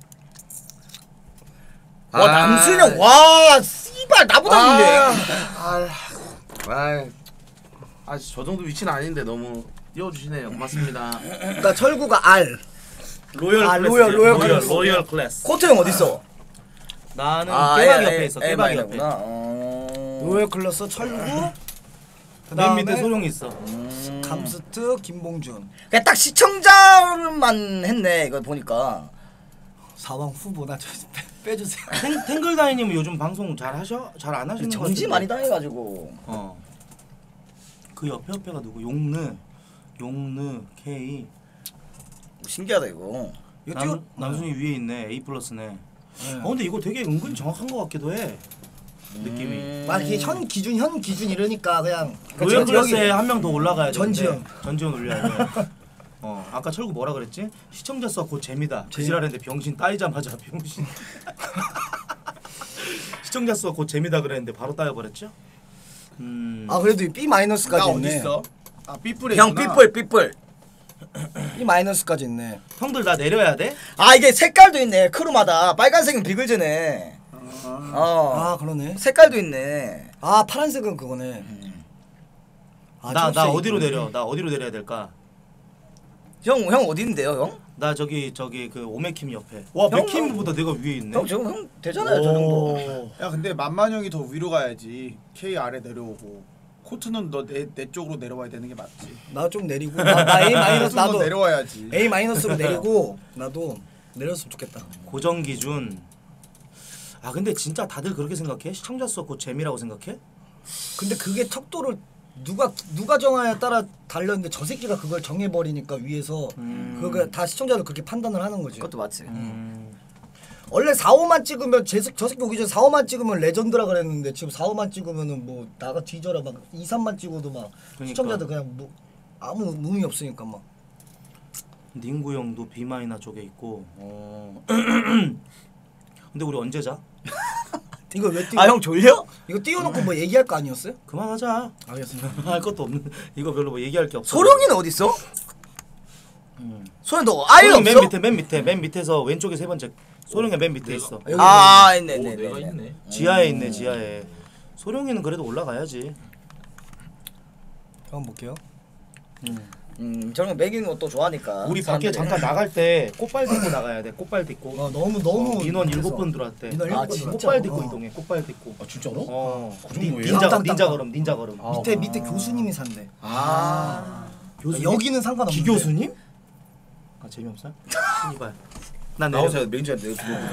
아, 와 남순영 와 씨발 나보다 있네. 아, 아, 아저 정도 위치는 아닌데 너무 띄워주시네요. 고맙습니다. 그러니까 철구가 R. 로열 아, 클래스. 로열, 로열 로열, 클래스. 로열 클래스. 코트 형 어딨어? 나는 아, 깨박이 예, 옆에 예, 있어. 예, 깨박이 많이 옆에. 갔구나. 어... 로열 클래스 철구. 맨 그다음에 밑에 소룡이 있어. 감스트 김봉준. 그냥 딱 시청자만 했네 이거 보니까. 사왕 후보나 저 빼- 빼주세요. 탱, 탱글다이님은 요즘 방송 잘 하셔? 잘 안 하시는 거 정지 같은데. 많이 당해가지고. 어. 그 옆에 옆에가 누구? 용느, 용느, K. 신기하다 이거. 이거 띄워. 남, 남순이 위에 있네. A 플러스네. 네. 어 근데 이거 되게 은근 정확한 것 같기도 해. 느낌이. 음. 막 이게 현 기준 현 기준 이러니까 그냥 로열 여기- 클래스에 한 명 더 올라가야 돼. 전지현. 전지현 올려야 돼. 어 아까 철구 뭐라 그랬지? 시청자 수가 곧 재미다. 그지랄했는데 병신 따이자마자 병신. 시청자 수가 곧 재미다 그랬는데 바로 따여버렸죠? 음. 아 그래도 B 마이너스까지 나 있네. 어디 있어? 아 삐뿔에 형 있구나. 삐뿔 삐뿔. B 마이너스까지 있네. 형들 나 내려야 돼? 아 이게 색깔도 있네. 크루마다. 빨간색은 비글즈네. 어. 아 그러네. 색깔도 있네. 아 파란색은 그거네. 아, 나 나 초록색이 어디로 있구나. 내려? 나 어디로 내려야 될까? 형 형 어디인데요 형? 나 저기 저기 그 오메킴 옆에. 와 형, 맥킴보다 내가 위에 있네. 형 지금 형 되잖아요 저 정도. 야 근데 만만형이 더 위로 가야지. K 아래 내려오고. 코트는 너 내 내 쪽으로 내려와야 되는 게 맞지. 나 좀 내리고 나, 나 A 마이너스 코트는 너 나도 내려와야지. A 마이너스로 내리고 나도 내렸으면 좋겠다. 고정 기준. 아 근데 진짜 다들 그렇게 생각해? 시청자 수가 곧 재미라고 생각해? 근데 그게 턱도를 누가 누가 정하냐에 따라 달렸는데 저 새끼가 그걸 정해버리니까 위에서 음. 그거 다 시청자도 그렇게 판단을 하는 거지. 그것도 맞지. 음. 원래 사, 오만 찍으면 제, 저 새끼 오기 전에 사, 오만 찍으면 레전드라 그랬는데 지금 사, 오만 찍으면은 뭐 나가 뒤져라 막 이, 삼만 찍어도 막 그러니까. 시청자들 그냥 뭐 아무 의미 없으니까 막. 닝구 형도 B 마이너 쪽에 있고. 어. 근데 우리 언제 자? 이거 왜 띄워? 아 형 졸려? 이거 띄워놓고 뭐 얘기할 거 아니었어요? 그만하자. 알겠습니다. 할 것도 없는. 이거 별로 뭐 얘기할 게 없어. 소룡이는 어디 있어? 음. 소룡 너 아예 소룡이 맨 없어? 밑에 맨 밑에 맨 밑에서 왼쪽에 세 번째. 소룡이 맨 밑에 있어. 여기 아 있네 오, 있네 내가 있네. 있네. 지하에 있네 지하에. 소룡이는 그래도 올라가야지. 한번 볼게요. 음. 음 저는 먹이는 것도 좋아하니까. 우리 밖에 사람들이. 잠깐 나갈 때 꽃발 딛고 나가야 돼. 꽃발 딛고. 어 너무 너무 어, 인원 그래서. 일곱 번 들어왔대. 인원 아, 일곱 번 진짜? 꽃발 딛고 어. 이동해. 꽃발 딛고. 아 진짜로? 어. 그 정도예요? 닌자 땅땅땅. 닌자 걸음 닌자 걸음. 밑에 밑에 교수님이 산대. 아. 교수님? 여기는 상관없는데. 기교수님? 아 재미없어? 이발. 난 내려. 나오세요 매니저한테 내가 주고.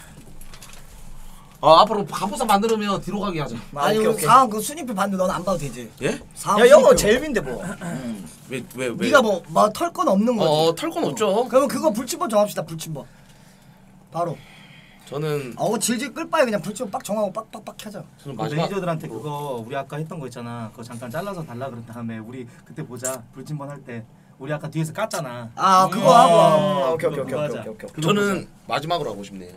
아 앞으로 갑부사 만들면 뒤로 가게 하자. 아, 아니 오케이, 오케이. 상황 그 순위표 봤는데 넌 안 봐도 되지. 예? 상황 야 영어 순위표. 제일인데 뭐. 왜 왜 왜? 네가 뭐뭐털 건 없는 거지. 어, 털 건 없죠. 그러면 그거 불침번 정합시다. 불침번. 바로. 저는 어 질질 끌 바에 그냥 불침번 빡 정하고 빡빡빡 켜자. 저는 그 마지막 매니저들한테 그거 우리 아까 했던 거 있잖아. 그거 잠깐 잘라서 달라 그런 다음에 우리 그때 보자. 불침번 할 때 우리 아까 뒤에서 깠잖아. 아 그거 음. 하고. 아, 하고. 오케이 그거 오케이 오케이 하자. 오케이 오케이. 그거 저는 보자. 마지막으로 하고 싶네요.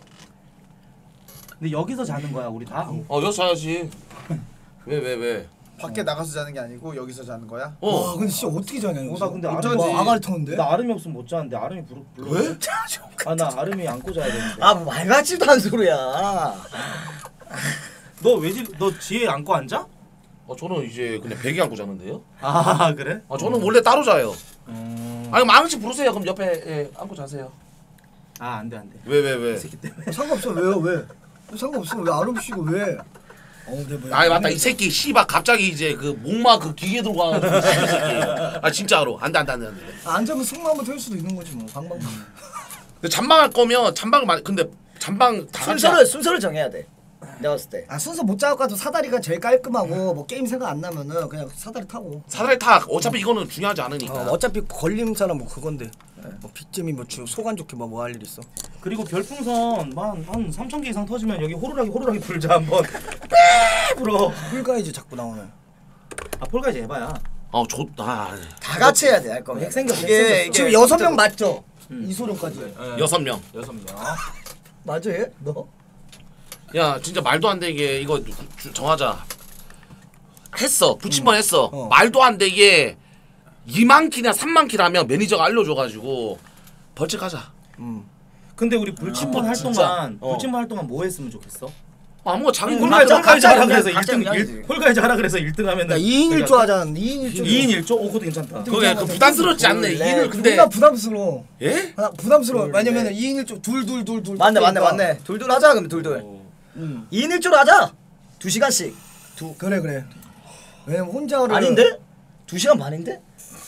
근데 여기서 자는 거야 우리 다. 어 여기서 자야지. 왜 왜 왜? 밖에 나가서 자는 게 아니고 여기서 자는 거야? 와 어. 근데 진짜 어떻게 자냐 여기서. 나 근데 어쩐지. 아름이 와, 아가리 터는데. 나 아름이 없으면 못 자는데 아름이 부르 불러. 왜? 아나 아름이 안고 자야 되는데. 아뭐 말 같지도 않은 소리야. 너 외집 너 지혜 안고 앉아? 어 저는 이제 그냥 베개 안고 자는데요. 아 그래? 아 저는 원래 따로 자요. 음... 아니 망치 부르세요. 그럼 옆에 예, 안고 자세요. 아 안돼 안돼. 왜 왜 왜? 이 새끼 때문에. 상관없어 왜요 왜? 상관없어 왜 아름 씨고 왜? 어 근데 뭐. 아니 맞다 이 새끼 씨발 갑자기 이제 그 목마 그 기계 들고 와가지고 이 새끼. 아 진짜로 안돼 안돼 안돼 안돼. 아, 안 자면 속마 한번 태울 수도 있는 거지 뭐 방방. 근데 잠방할 거면 잠방을 많이 근데 잠방 다 같이 순서를 순서를 정해야 돼. 내가 봤을 때. 아 순서 못 잡아도 사다리가 제일 깔끔하고 뭐 게임 생각 안 나면은 그냥 사다리 타고. 사다리 타 어차피 이거는 중요하지 않으니까. 어, 어차피 걸림사람 뭐 그건데. 뭐 빗재미 뭐 주, 소관 좋게 뭐 뭐 할 일 있어? 그리고 별풍선 한, 한 삼천 개 이상 터지면 여기 호루라기 호루라기 불자 한번 빼 불어. 풀가이즈 자꾸 나오네. 아 폴까지 해봐야. 어 좋다. 다 같이 해야 돼 할 거면. 핵생겼어, 이게 핵생겼어. 이게 지금 여섯 명 맞죠? 이소룡까지. 여섯 명. 여섯 명. 맞아 얘? 너? 야 진짜 말도 안 되게 이거 주- 정하자. 했어 붙임번 했어. 어. 말도 안 되게 이만 킬이나 삼만 킬 하면 매니저가 알려줘가지고 벌칙하자. 음. 근데 우리 불침번 아, 할 진짜. 동안 어. 불침번 할 동안 뭐 했으면 좋겠어? 아무거 자기 홀 골라. 가이즈 홀가이즈 하라 각자 그래서 각자 일 등 해야지. 홀가이즈 하라 그래서 일 등 하면은 야 이 인 일 조 하자. 이 인 일 조. 이 인 일 조? 오 그것도 괜찮다. 그게 그 부담스럽지 않네. 이인을 근데 존나 부담스러워. 예? 아, 부담스러워. 왜냐면은 이 인 일 조 둘 둘 둘 둘. 맞네 맞네 맞네. 둘둘 하자 그러면 둘둘. 음. 이 인 일 조로 하자. 두 시간씩. 두 그래 그래. 왜냐면 혼자 하려. 아닌데? 두 시간 반인데?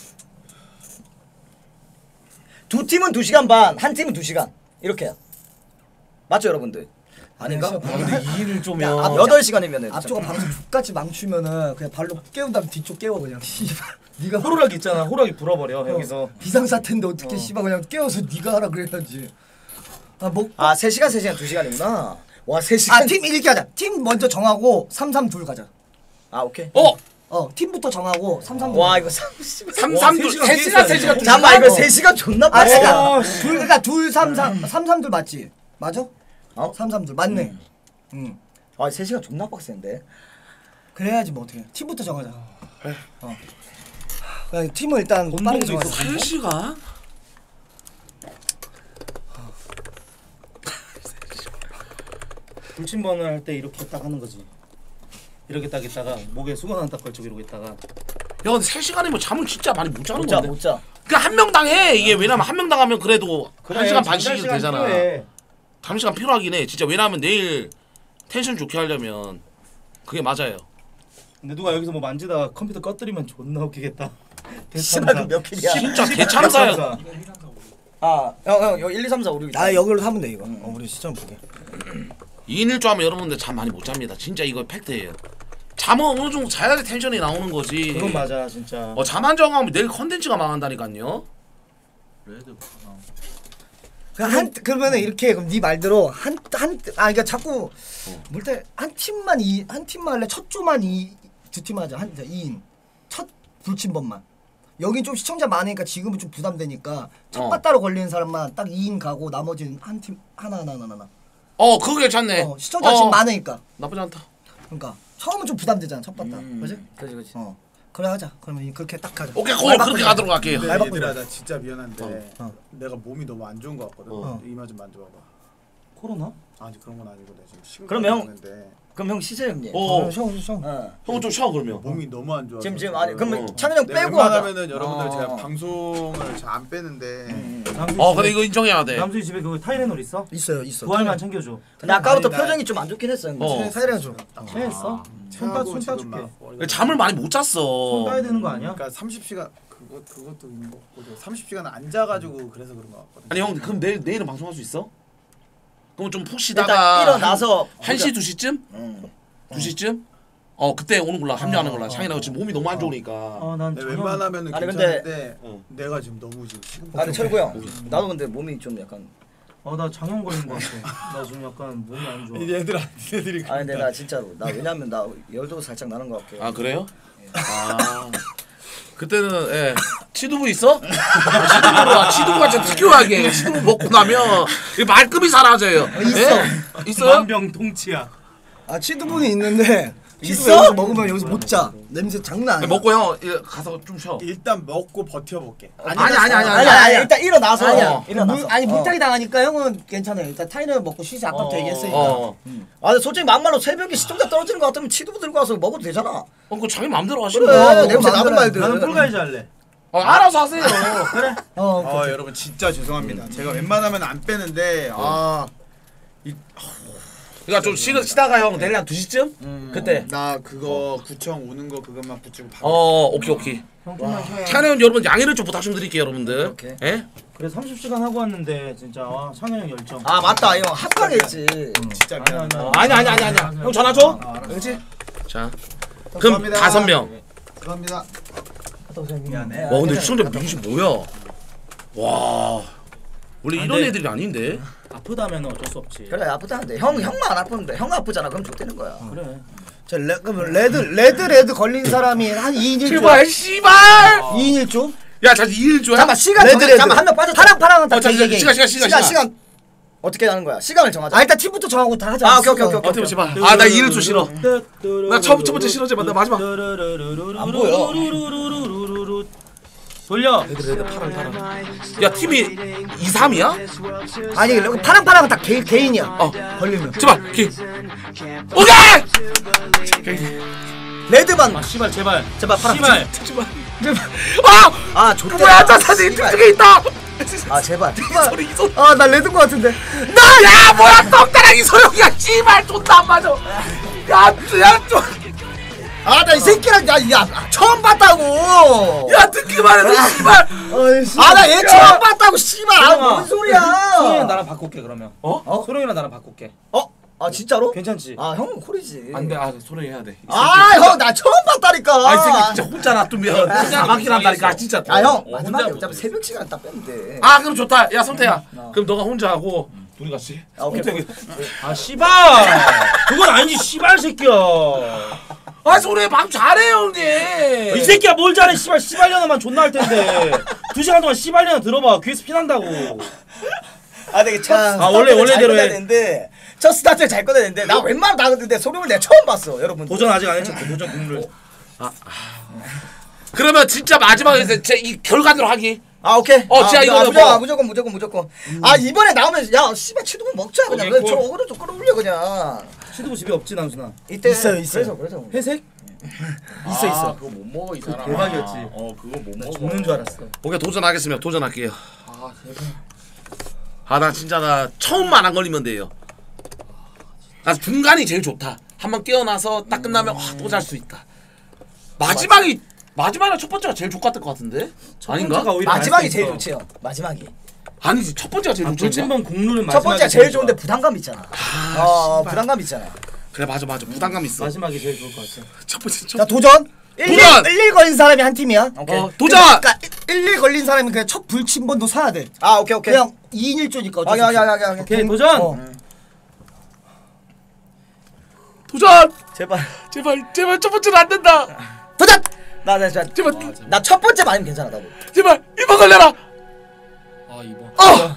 두 팀은 두 시간 반, 한 팀은 두 시간. 이렇게. 맞죠 여러분들? 아닌가? 아, 근데 이 인을 쪼면 야, 여덟 시간이면은 앞쪽가 방송 X같이 망치면은 그냥 발로 깨운 다음 뒤쪽 깨워 그냥. 씨발. 네가 호루라기 있잖아. 호루라기 불어버려 여기서. 비상사태인데 어떻게 씨발 그냥 깨워서 네가 하라 그래야지. 아 먹. 아 세 시간 세 시간 두 시간이구나. 와 세 시간. 아팀 이렇게 하자. 팀 먼저 정하고 삼 삼 둘 가자. 아 오케이. 어 어 팀부터 정하고 삼 삼. 와 이거 삼십. 삼삼 세 시간 세 시간 잠깐만 이거 세 시간 존나 아, 빡세. 그러니까 둘 그러니까 둘 삼 삼 삼 삼 둘 맞지? 맞아? 어? 삼 삼 둘 맞네. 응. 아세 시간 존나 빡센데. 그래야지 뭐 어떻게? 팀부터 정하자. 어. 그냥 팀을 일단 빠르게 정하자. 세 시간? 불침번을 할 때 이렇게 딱 하는 거지. 이렇게 딱 있다가 목에 수건 하나 딱 걸치고 이러고 있다가. 야 근데 세 시간이면 잠을 진짜 많이 못 자는 못 자 건데. 못 자. 그냥 한 명당 해. 이게 왜냐면 한 명당 하면 그래도 한 시간 반씩이 되잖아. 필요해. 잠시간 필요하긴 해. 진짜 왜냐면 내일 텐션 좋게 하려면 그게 맞아요. 근데 누가 여기서 뭐 만지다가 컴퓨터 꺼뜨리면 존나 웃기겠다. 씨발 그몇 킬이야? 진짜 개참사야. 아형형 형 일, 이, 삼, 사, 오, 육. 아 여기로 하면 돼 이거. 어, 우리 시점 보게. 이 인 일 조 하면 여러분들 잠 많이 못 잡니다. 진짜 이거 팩트예요. 잠은 어느 정도 자야지 텐션이 나오는 거지. 그건 맞아 진짜. 어, 잠 안 자고 하면 내일 컨텐츠가 망한다니까요. 레드 어. 그냥 한 그러면은 이렇게 그럼 네 말대로 한 한 아 그러니까 자꾸 뭘 때 한 팀만 이 한 팀만 할래 첫 조만 이 두 팀 하자 한 이 인 첫 불침번만 여긴 좀 시청자 많으니까 지금은 좀 부담되니까 첫 어. 바따로 걸리는 사람만 딱 이 인 가고 나머지는 한 팀 하나 하나 하나 하나 어 그거 괜찮네. 어, 시청자 어, 지금 많으니까 나쁘지 않다. 그러니까 처음은 좀 부담되잖아 첫 바따 음, 그지? 그지 그지. 어 그래 하자 그러면 그렇게 딱 하자 오케이 고 말 그렇게 바꾸자. 가도록 할게요. 근데 말 바꾸자. 얘들아 나 진짜 미안한데 어, 어. 내가 몸이 너무 안 좋은 거 같거든. 어. 이마 좀 만져봐봐. 코로나? 아니 그런 건 아니고 내 지금 심각한 그럼 형- 있는데 그럼 형 쉬세요 형님. 어, 형, 형, 형. 어. 형은 좀 쉬어 그러면. 몸이 너무 안 좋아. 지금 지금 아니 그러면 어. 찬현 형 내가 빼고 하자. 웬만하면은 여러분들 어. 제가 방송을 잘 안 빼는데 남수희 어 집에- 근데 이거 인정해야 돼. 남수희 집에 그 타이레놀 있어? 있어요 있어 부활만 챙겨줘. 근데 아까부터 아니, 나- 표정이 좀 안 좋긴 했어요. 근데. 어. 사이렌 좀 체했어? 손 따, 체하고 손 지금 따줄게. 막 머리가 잠을 많이 못 잤어. 손 따야 되는 거 아니야? 그러니까 삼십 시간 그거 그것도 있는 거고 삼십 시간 안 자가지고 그래서 그런 거 같거든. 아니 형 그럼 내일 내일은 방송할 수 있어? 그럼 좀 푹 일단 쉬다가 일어나서 한 시 두 시쯤? 응. 두 시쯤? 어 그때 오는 걸로 합류하는 걸로. 어, 창이나 지금 몸이 너무 안 좋으니까. 어, 난 네, 전혀- 웬만하면은 아니, 근데- 괜찮은데 어. 내가 지금 너무 지금 지금 아 근데 철구 형 나도 근데 몸이 좀 약간 어, 나 장염 걸린 거 같아. 나 지금 약간 몸이 안 좋아. 얘들아 얘들이 아 근데 나 진짜로 나 왜냐면 나 열도 살짝 나는 것 같고. 아 그래요? 아 그때는 예 치두부 있어? 치두부로 치두부가 진짜 특효하게 치두부 먹고 나면 이 말끔히 사라져요. 있어. 예? 있어요? 만병통치약. 아 치드분이 있는데 치드 있어? 여기서 먹으면 여기서 못 자. 냄새 장난 아니야. 먹고 형 예, 가서 좀 쉬어. 일단 먹고 버텨볼게. 아니 아니 아니 아니. 아니야 아니야 일단 일어나서 아니야. 일어나서. 물, 아니 어. 물타기 당하니까 형은 괜찮아요. 일단 타이너 먹고 쉬지 아까부터 어, 얘기했으니까. 어. 아 근데 솔직히 막말로 새벽에 시청자 떨어지는 거 같으면 치두부 들고 와서 먹어도 되잖아. 어 그거 자기 마음대로 하시는 그래, 거야. 냄새 나는 마음대로 말들. 나는 풀가이즈 할래. 어, 알아서 하세요. 그래. 어, 아 여러분 진짜 죄송합니다. 제가 웬만하면 안 빼는데 아 그러니까 좀 쉬, 쉬다가 형 내일 한 두 시쯤? 그때. 나 그거 구청 오는 거 그것만 붙이고 바로 어 오케이 오케이. 형 좀만 쉬어야. 찬이 형 여러분 양해를 좀 부탁 좀 드릴게요 여러분들. 오케이. 예? 그래 삼십 시간 하고 왔는데 진짜 와 찬우 형 열정. 아 맞다 형 합방했지. 진짜 아니야, 미안하다. 아니야. 어, 아니 아니 아니 아니야. 형 전화 줘. 그렇지? 자. 그럼 감사합니다. 다섯 명. 감사합니다. 미안해. 와 근데 시청자 민심 뭐야? 와. 원래 아, 이런 근데- 애들이 아닌데. 아프다면 어쩔 수 없지. 그래 아프다는데 형 형만 안 아픈데 형 아프잖아 그럼 좋다는 거야. 그래. 자, 레, 그러면 레드 레드 레드 걸린 사람이 한 이 인 일 조. 제발 씨발. 이 인 일 조. 야, 자 이일 줘야. 잠깐 시간 레드, 정해. 레드. 잠깐 한 명 빠졌다. 파랑 파랑은 다 어, 자, 얘기해. 시간, 시간, 시간, 시간 시간. 시간 어떻게 하는 거야? 시간을 정하자. 아 일단 팀부터 정하고 다 하자. 아, 오케이, 오케이, 오케이, 오케이. 어떻게 제발. 아, 나 이일 줘 싫어. 나 처음 첫 번째 싫어지만 나 마지막. 안 보여. 돌려. 레드 레드 파랑 파랑. 야 팀이 이 삼이야? 아니 레- 파랑 파랑은 다 개, 개인이야. 어. 걸리면. 제발 기. 오케이. 레드만. 아 씨발 제발. 제발 파랑. 씨발. 제발. 아! 아 좋다. 뭐야 저 사진 뚱뚱해 있다. 아 제발. 소리 이 소리. 아 나 레드인 거 같은데. 야 뭐야 떡다랑이 소영이야 씨발 존나 안 맞아. 야야 좀. 아 나 이 새끼랑 야, 야 처음 봤다고. 야 듣기만 해도 씨발. 아 나 얘 처음 봤다고 씨발. 아, 소영아. 뭔 소리야. 소영이랑 나랑 바꿀게 그러면. 어? 어? 소영이랑 나랑 바꿀게. 어? 아 진짜로? 괜찮지? 아 형은 콜이지. 안돼 아 소리 해야 돼. 아 형 나 처음 봤다니까. 아 이 새끼 진짜 혼자 놔두면 혼자 막히란다니까 진짜. 아 형 어, 마지막에 혼자 어차피 새벽 시간 딱 빼면 돼. 아 그럼 좋다. 야 성태야. 어. 그럼 너가 혼자 하고 둘이 같이. 아, 오케이. 성태, 아 씨발 그건 아니지 씨발 새끼야. 아 소리 방 잘해 형님. 이 새끼야 뭘 잘해 씨발 씨발년아만 존나 할 텐데 두 시간 동안 씨발년아 들어봐 귀에서 피난다고. 아 되게 첫 아, 스타트를 원래- 원래대로 잘 해. 꺼내는데 첫 스타트를 잘 꺼내는데 나 웬만하면 나갔는데 소룡을 내가 처음 봤어 여러분. 도전 아직 안 했잖아. 도전 국룰. 그러면 진짜 마지막에 제이 결과대로 하기. 아 오케이. 어, 아, 진짜 아, 이거는 무조건 뭐- 무조건 무조건 무조건. 아 이번에 나오면 야 씨발 치두부 먹자 그냥. 오케이, 그래, 콜. 저 어그로 좀 끌어올려 그냥. 시드부 집에 없지 남순아. 이때 있어요, 있어요. 그래서 그래서. 회색? 있어 있어. 그거 못 먹어 이 사람. 대박이었지. 어 그거 못 먹어. 죽는 줄 알았어. 오케이 도전하겠습니다. 도전할게요. 아 제발. 아 나 진짜 나 처음만 안 걸리면 돼요. 나 중간이 제일 좋다. 한번 깨어나서 딱 끝나면 아, 또 잘 수 있다. 마지막이 마지막이랑 첫 번째가 제일 좋았던 것 같은데? 아닌가? 번째가 오히려 마지막이 나을 수 제일 있어. 좋지요. 마지막이. 아니지 첫 번째가 제일 아, 좋지. 불침번 국룰은 첫 마지막이 번째가 제일 좋아. 좋은데 부담감 있잖아. 아, 어 씨발. 부담감 있잖아. 그래 맞아 맞아 부담감 있어. 마지막이 제일 좋을 것 같아. 첫 번째 첫 자 도전. 도전! 일일 걸린 사람이 한 팀이야. 오케이. 어, 도전! 그러니까 일일 걸린 사람은 그냥 첫 불침번도 사야 돼. 아 오케이 오케이. 그냥 이인 일조니까. 확인 확인 확인 확인. 오케이 도전. 어. 도전! 제발 제발 제발 첫 번째는 안 된다. 도전. 나나 제발 제발 나 첫 번째 맞으면 괜찮아 나도. 제발 이번 걸려라. 아 이번. 어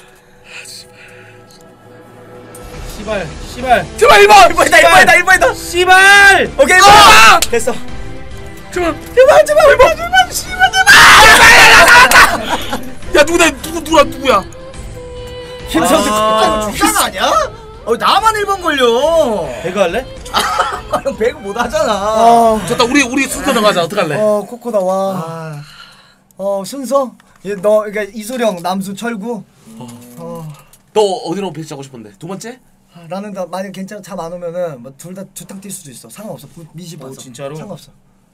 씨발 씨발 제발 이번. 이번이다 이번이다 이번이다. 씨발. 오케이 이번. 아! 됐어. 제발 제발 제발 이번 제발 씨발 제발. 야 누구다 누구 누구야 누구야? 김성수 아. 그거 주장 아니야? 어 나만 일 번 걸려. 배그 할래? 아, 형 배그 못 하잖아. 어. 좋다 우리 우리 순서 정하자 어떡할래? 어 코코 나와. 어 순서. 얘 너 그러니까 이소령, 남수, 철구. 어. 너 어디로 배치하고 싶은데? 두 번째? 아, 나는 나 만약 괜찮아 잠 안 오면은 뭐 둘 다 두탕 뛸 수도 있어. 상관없어. 미집 오, 없어. 진짜로? 상관없어.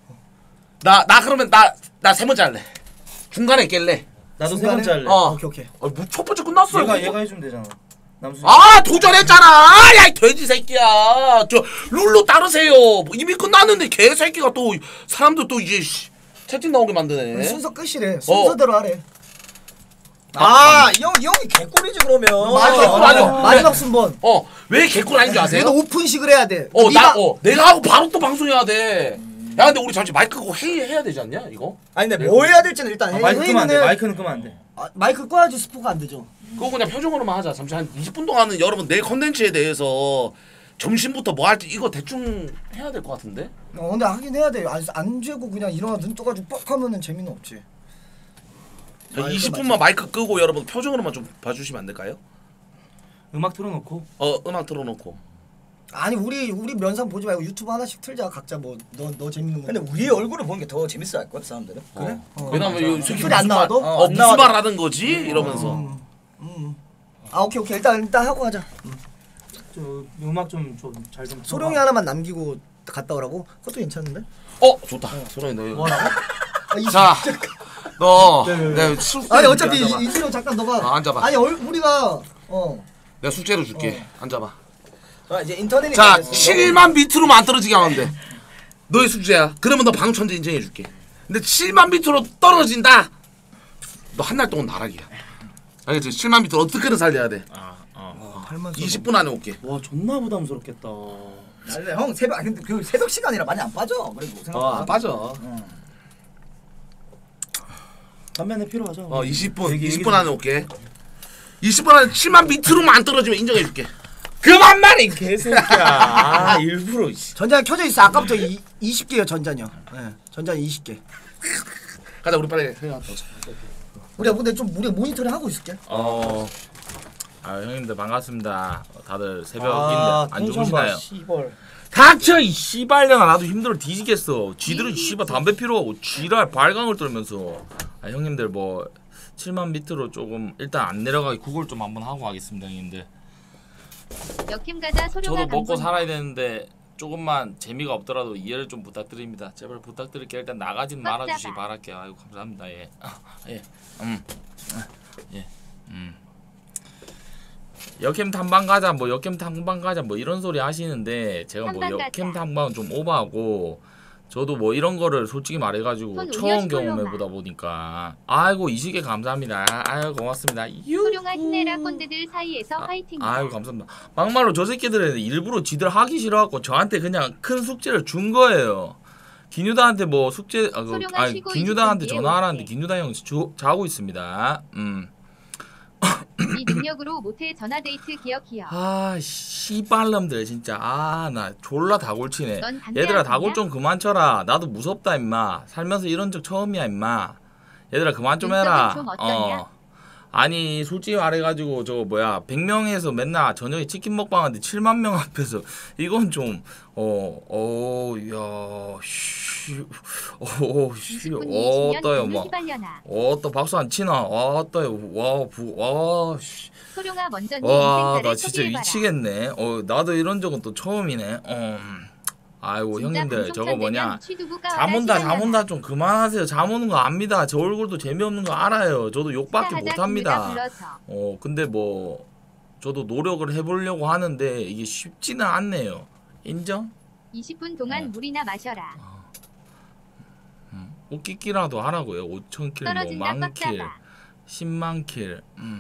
나 나 그러면 나 나 세 번째 할래. 중간에 깰래. 나도 세 중간에? 번째 할래. 어. 오케이 오케이. 어, 뭐 첫 번째 끝났어. 얘가 이거. 얘가 해주면 되잖아. 남순. 아 도전했잖아. 야 이 돼지 새끼야. 저 룰로 따르세요. 뭐 이미 끝났는데 개 새끼가 또 사람들 또 이제 씨, 채팅 나오게 만드네. 순서 끝이래. 순서대로 하래. 아, 이 형, 이 형이 개꿀이지 그러면. 맞아, 어, 맞아. 마지막 순번. 어 왜 개꿀 아닌 줄 아세요? 얘도 오픈식을 해야 돼. 어, 네가- 나, 어, 내가 하고 바로 또 방송해야 돼. 야, 근데 우리 잠시 마이크 끄고 회의 해야 되지 않냐, 이거? 아니 근데 뭐 해야 될지는 일단 아, 해. 마이크 끄면 안 돼. 회의는- 마이크는 끄면 안 돼. 아, 마이크 꺼야지 스포가 안 되죠. 그거 그냥 표정으로만 하자. 잠시 한 이십 분 동안은 여러분 내 컨텐츠에 대해서 점심부터 뭐 할지 이거 대충 해야 될 것 같은데? 어 근데 하긴 해야 돼. 안, 안 죄고 그냥 일어나 눈 떠가지고 뻑 하면은 재미는 없지. 자, 이십 분만 마이크 끄고 여러분 표정으로만 좀 봐주시면 안 될까요? 음악 틀어놓고. 어, 음악 틀어놓고. 아니 우리 우리 면상 보지 말고 유튜브 하나씩 틀자. 각자 뭐 너 너 재밌는 거. 근데 우리 얼굴을 보는 게 더 재밌어 할 거야 사람들은. 그래? 어, 왜냐면 이 새끼 소리 안 무슨 말- 나와도? 어, 어, 안 무슨 나와도. 말 하는 거지? 이러면서. 음, 음. 아 오케이 오케이 일단 일단 하고 가자. 저 음악 좀 좀 잘 좀. 소룡이 하나만 남기고 갔다 오라고? 그것도 괜찮은데? 어, 좋다. 소령이 너. 뭐라고? 아, 이 자, 너. 네, 네, 내가 숙제. 아니 어차피 앉아봐. 이- 이수령 잠깐 너가 어, 앉아봐. 아니 얼, 우리가 어 내가 숙제로 줄게. 앉아봐. 아 이제 인터넷이 자, 됐어. 칠만 밑으로만 안 떨어지게 하면 돼. 너의 숙제야. 그러면 너 방천재 인정해줄게. 근데 칠만 밑으로 떨어진다. 너 한 달 동안 나락이야. 알겠지? 칠만 밑으로 어떻게든 살려야 돼. 아 어. 팔만 이십 분 안에 올게. 와 존나 부담스럽겠다. 아니, 형 새벽 아니 근데 그 새벽 시간이라 많이 안 빠져. 그래도 생각보다. 어, 빠져. 담배는 필요하죠. 어, 이십 분. 얘기- 이십 얘기 분 좀- 안에 올게. 이십 분 안에 칠만 밑으로만 안 떨어지면 인정해줄게. 그만 말해 개새끼야. 아 일부러. 씨. 전장 켜져 있어. 아까부터 이, 이십 개요 전장이요. 예. 전장 이십 개. 가자, 우리 빨리 생각 보자. 우리가 근데 좀 우리 모니터링 하고 있을게. 어. 아 형님들 반갑습니다. 다들 새벽인데 아, 안 텐션 주무시나요? 봐, 씨발. 닥쳐 이 씨발년아. 나도 힘들어 뒤지겠어. 지들은 씨발 담배 피우고 지랄 발광을 떨면서. 아 형님들 뭐 칠만 밑으로 조금 일단 안 내려가게 그걸 좀 한번 하고 가겠습니다 형님들. 역힘 가자 소룡아 저도 먹고 강분. 살아야 되는데 조금만 재미가 없더라도 이해를 좀 부탁드립니다. 제발 부탁드릴게요. 일단 나가진 말아주시기 바랄게요. 아이고 감사합니다. 예. 아, 예. 음. 아, 예. 음. 역캠 탐방 가자 뭐 역캠 탐방 가자 뭐 이런 소리 하시는데 제가 뭐 탐방 역캠 가자. 탐방은 좀 오버하고 저도 뭐 이런 거를 솔직히 말해가지고 손 처음 올려, 경험해 시골로마. 보다 보니까 아이고 이 시계 감사합니다. 아유 고맙습니다. 소룡아 힘내라 꼰대들 사이에서 화이팅. 아유 감사합니다. 막말로 저 새끼들은 일부러 지들 하기 싫어갖고 저한테 그냥 큰 숙제를 준 거예요. 기뉴다한테 뭐 숙제 아, 그, 소룡아 아니 쉬고 기뉴다한테 이십 분 뒤에 전화하라는데 올게. 기뉴다 형 주, 자고 있습니다. 음. 이 능력으로 모태 전화데이트 기억 기억. 아 씨발놈들 진짜 아 나 졸라 다골치네. 넌 반대 얘들아 안 다골 하냐? 좀 그만 쳐라. 나도 무섭다 임마. 살면서 이런 적 처음이야 임마. 얘들아 그만 좀 눈썹은 해라. 좀 어떠냐? 어. 아니 솔직히 말해가지고 저거 뭐야 백 명에서 맨날 저녁에 치킨 먹방하는데 칠만 명 앞에서 이건 좀 어 어야 씨 어씨 이십 분 이십 년 어떠요 돈을 뭐 휘발려나. 어떠 박수 안 치나 어떠요 와부와씨 소룡아 먼저 네 와, 인생 나 달을 진짜 소개해봐라. 미치겠네. 어, 나도 이런 적은 또 처음이네. 어. 음. 아이고 진짜 형님들 방송 저거 편 뭐냐? 되면 취두부가 잠 온다, 시간 잠 온다 나나. 좀 그만하세요. 잠 오는 거 압니다. 저 얼굴도 재미없는 거 알아요. 저도 욕밖에 하자, 못 합니다. 기누다 불러서. 어, 근데 뭐 저도 노력을 해보려고 하는데 이게 쉽지는 않네요. 인정? 이십 분 동안 어. 물이나 마셔라. 음. 웃기기라도 하라고요. 오천 킬, 뭐 떨어진다 만 킬, 빡잡아. 십만 킬. 음.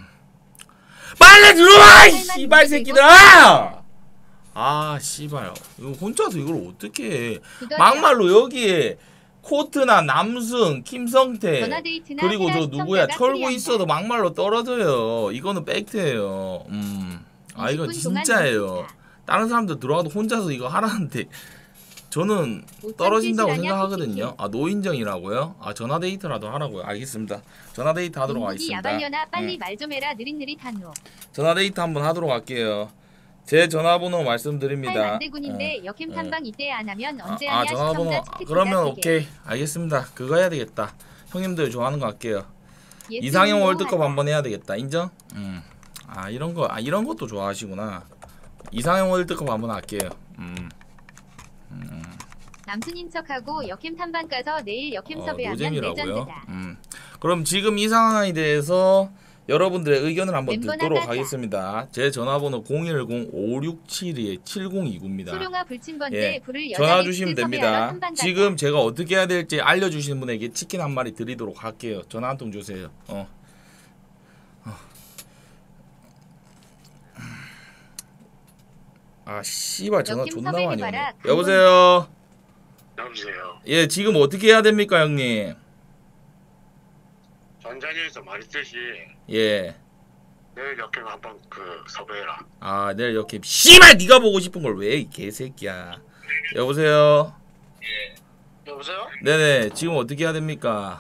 빨리 들어와, 이 씨발 새끼들아! 아, 씨발. 이거 혼자서 이걸 어떻게 해? 두더지야. 막말로 여기에 코트나 남승, 김성태 전화데이트나 그리고 저 헤라 누구야 시청자가 철구 풀이한다. 있어도 막말로 떨어져요. 이거는 팩트예요. 음. 아 이거 이십 분 동안 진짜예요. 노숙자. 다른 사람들 들어와도 혼자서 이거 하라는데 저는 떨어진다고 오천 생각하거든요. 킬이라냐, 아 노인정이라고요? 아 전화 데이트라도 하라고요. 알겠습니다. 전화 데이트 하도록 인국이 하겠습니다. 야발려나 빨리 음. 말 좀 해라 느릿느릿한 후. 전화 데이트 한번 하도록 할게요. 제 전화번호 말씀드립니다. 팔만대군인데 어. 역캠 어. 탐방 이때 안 하면 언제 아, 하냐 전화번호 시청자 치트키가 그러면 세 개. 오케이 알겠습니다. 그거 해야 되겠다. 형님들 좋아하는 거 할게요. 예스 이상형 운동 월드컵 하자. 한번 해야 되겠다. 인정? 음. 아 이런 거, 아 이런 것도 좋아하시구나. 이상형 월드컵 한번 할게요. 음. 남순인 척하고 역캠 탐방 가서 내일 역캠 어, 섭외하면 노잼이라고요. 레전드다. 음. 그럼 지금 이 상황에 대해서 여러분들의 의견을 한번 멤버 듣도록 나가자. 하겠습니다. 제 전화번호 공일공 오육칠이 칠공이구입니다. 소룡아 불친 건데 예, 불을 여자 전화 게스트 주시면 섭외하러 됩니다. 탐방 가자. 지금 제가 어떻게 해야 될지 알려주시는 분에게 치킨 한 마리 드리도록 할게요. 전화 한 통 주세요. 어. 어. 아 씨발 전화 역캠 존나 많이 섭외해봐라. 오네. 강본- 여보세요. 여보세요. 예 지금 어떻게 해야 됩니까 형님? 전자녀에서 말했듯이 예. 내일 역행 한번 그 섭외해라. 아 내일 이렇게 씨발 네가 보고 싶은 걸 왜 이 개새끼야. 여보세요. 여보세요? 네네 지금 어떻게 해야 됩니까?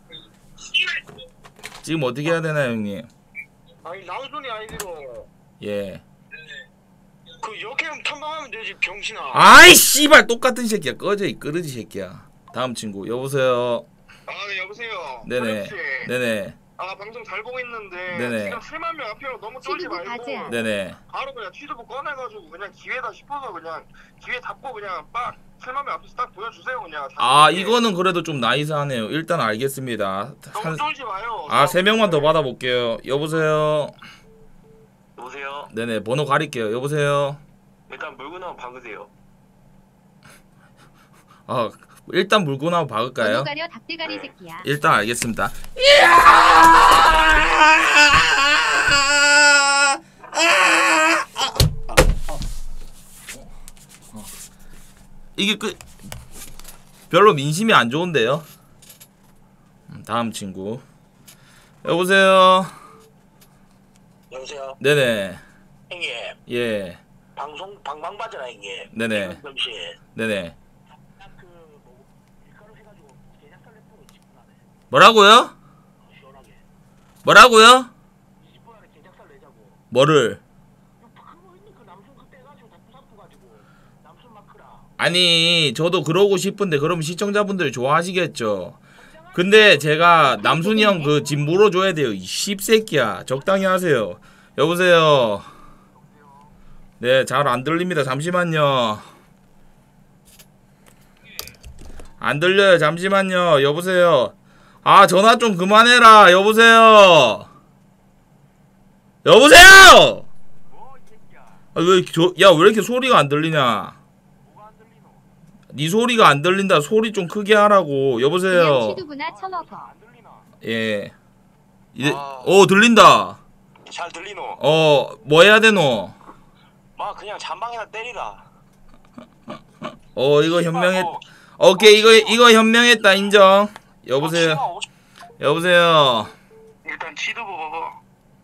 지금 어떻게 해야 되나요 형님? 아니 남순이 아이디로 예. 그 역행 탐방하면 되지 병신아. 아이 씨발 똑같은 새끼야. 꺼져 이 끄르지 새끼야. 다음 친구 여보세요. 아, 네 여보세요. 네네. 서영 씨. 네네. 아 방송 잘 보고 있는데 네네. 지금 칠만 명 앞이라고 너무 쫄지 취두부 말고 가자. 네네. 바로 그냥 취두부 꺼내가지고 그냥 기회다 싶어서 그냥 기회 잡고 그냥 빡 칠만 명 앞에서 딱 보여주세요 그냥. 아 자신있게. 이거는 그래도 좀 나이스하네요. 일단 알겠습니다. 너무 한, 쫄지 마요. 아 세 명만 더 받아볼게요. 여보세요. 여보세요. 네네 번호 가릴게요. 여보세요. 일단 물건 한번 박으세요. 아 일단 물건 한번 박을까요? 번호 가려 닭대가리 새끼야. 일단 알겠습니다. 이게 그 별로 민심이 안 좋은데요. 음, 다음 친구. 여보세요. 여보세요. 네네. 형님 예. 방송 방방바잖아 형님. 네네. 병신. 네네. 딱그뭐 밀가루 해가지고 제작살 랩으로 이십 분 안에 뭐라고요? 시원하게 뭐라고요? 이십 분 안에 제작살 내자고. 뭐를? 그거 있니 그 남순 그때 해가지고 다 부사프 가지고 남순 마크라. 아니 저도 그러고 싶은데 그러면 시청자분들이 좋아하시겠죠. 근데 제가 남순이 형 그 집 물어줘야 돼요. 이 씹새끼야. 적당히 하세요. 여보세요. 네, 잘 안 들립니다. 잠시만요. 안 들려요. 잠시만요. 여보세요. 아 전화 좀 그만해라. 여보세요. 여보세요. 아, 왜 저 야 왜 이렇게 소리가 안 들리냐? 네 소리가 안 들린다. 소리 좀 크게 하라고. 여보세요. 그냥 취두부나 처먹어. 예. 이제 어 들린다. 잘 들리노? 어 뭐 해야 되노? 막 그냥 잔방이나 때리라. 어 이거 현명했. 오케이 이거 이거 현명했다 인정. 여보세요. 여보세요. 일단 치두부 먹어.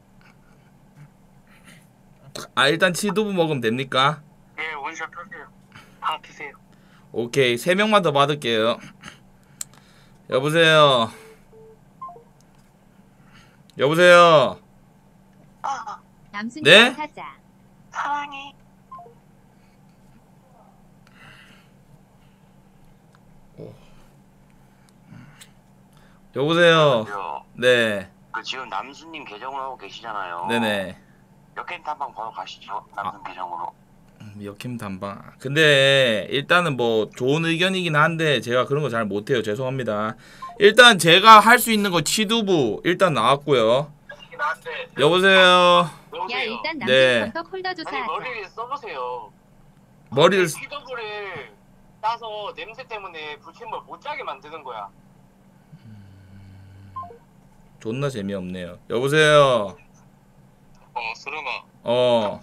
아 일단 치두부 먹으면 됩니까? 예, 원샷 하세요. 다 드세요. 오케이 세 명만 더 받을게요. 여보세요. 여보세요. 남순이 네? 사자. 사랑해. 여보세요. 요, 네. 그 지금 남수님 계정을 하고 계시잖아요. 네네. 역캠 탐방 바로 가시죠. 남순 계정으로. 역힘 단방. 근데 일단은 뭐 좋은 의견이긴 한데 제가 그런 거 잘 못해요. 죄송합니다. 일단 제가 할 수 있는 거 치두부 일단 나왔고요. 여보세요. 야 여보세요. 일단 남순 네. 컴퓨터 폴더 아니 조사하자. 머리를 써보세요. 머리를 쓰- 피더블을 따서 냄새 때문에 불침을 못 자게 만드는 거야. 존나 재미없네요. 여보세요. 어, 수름아. 어.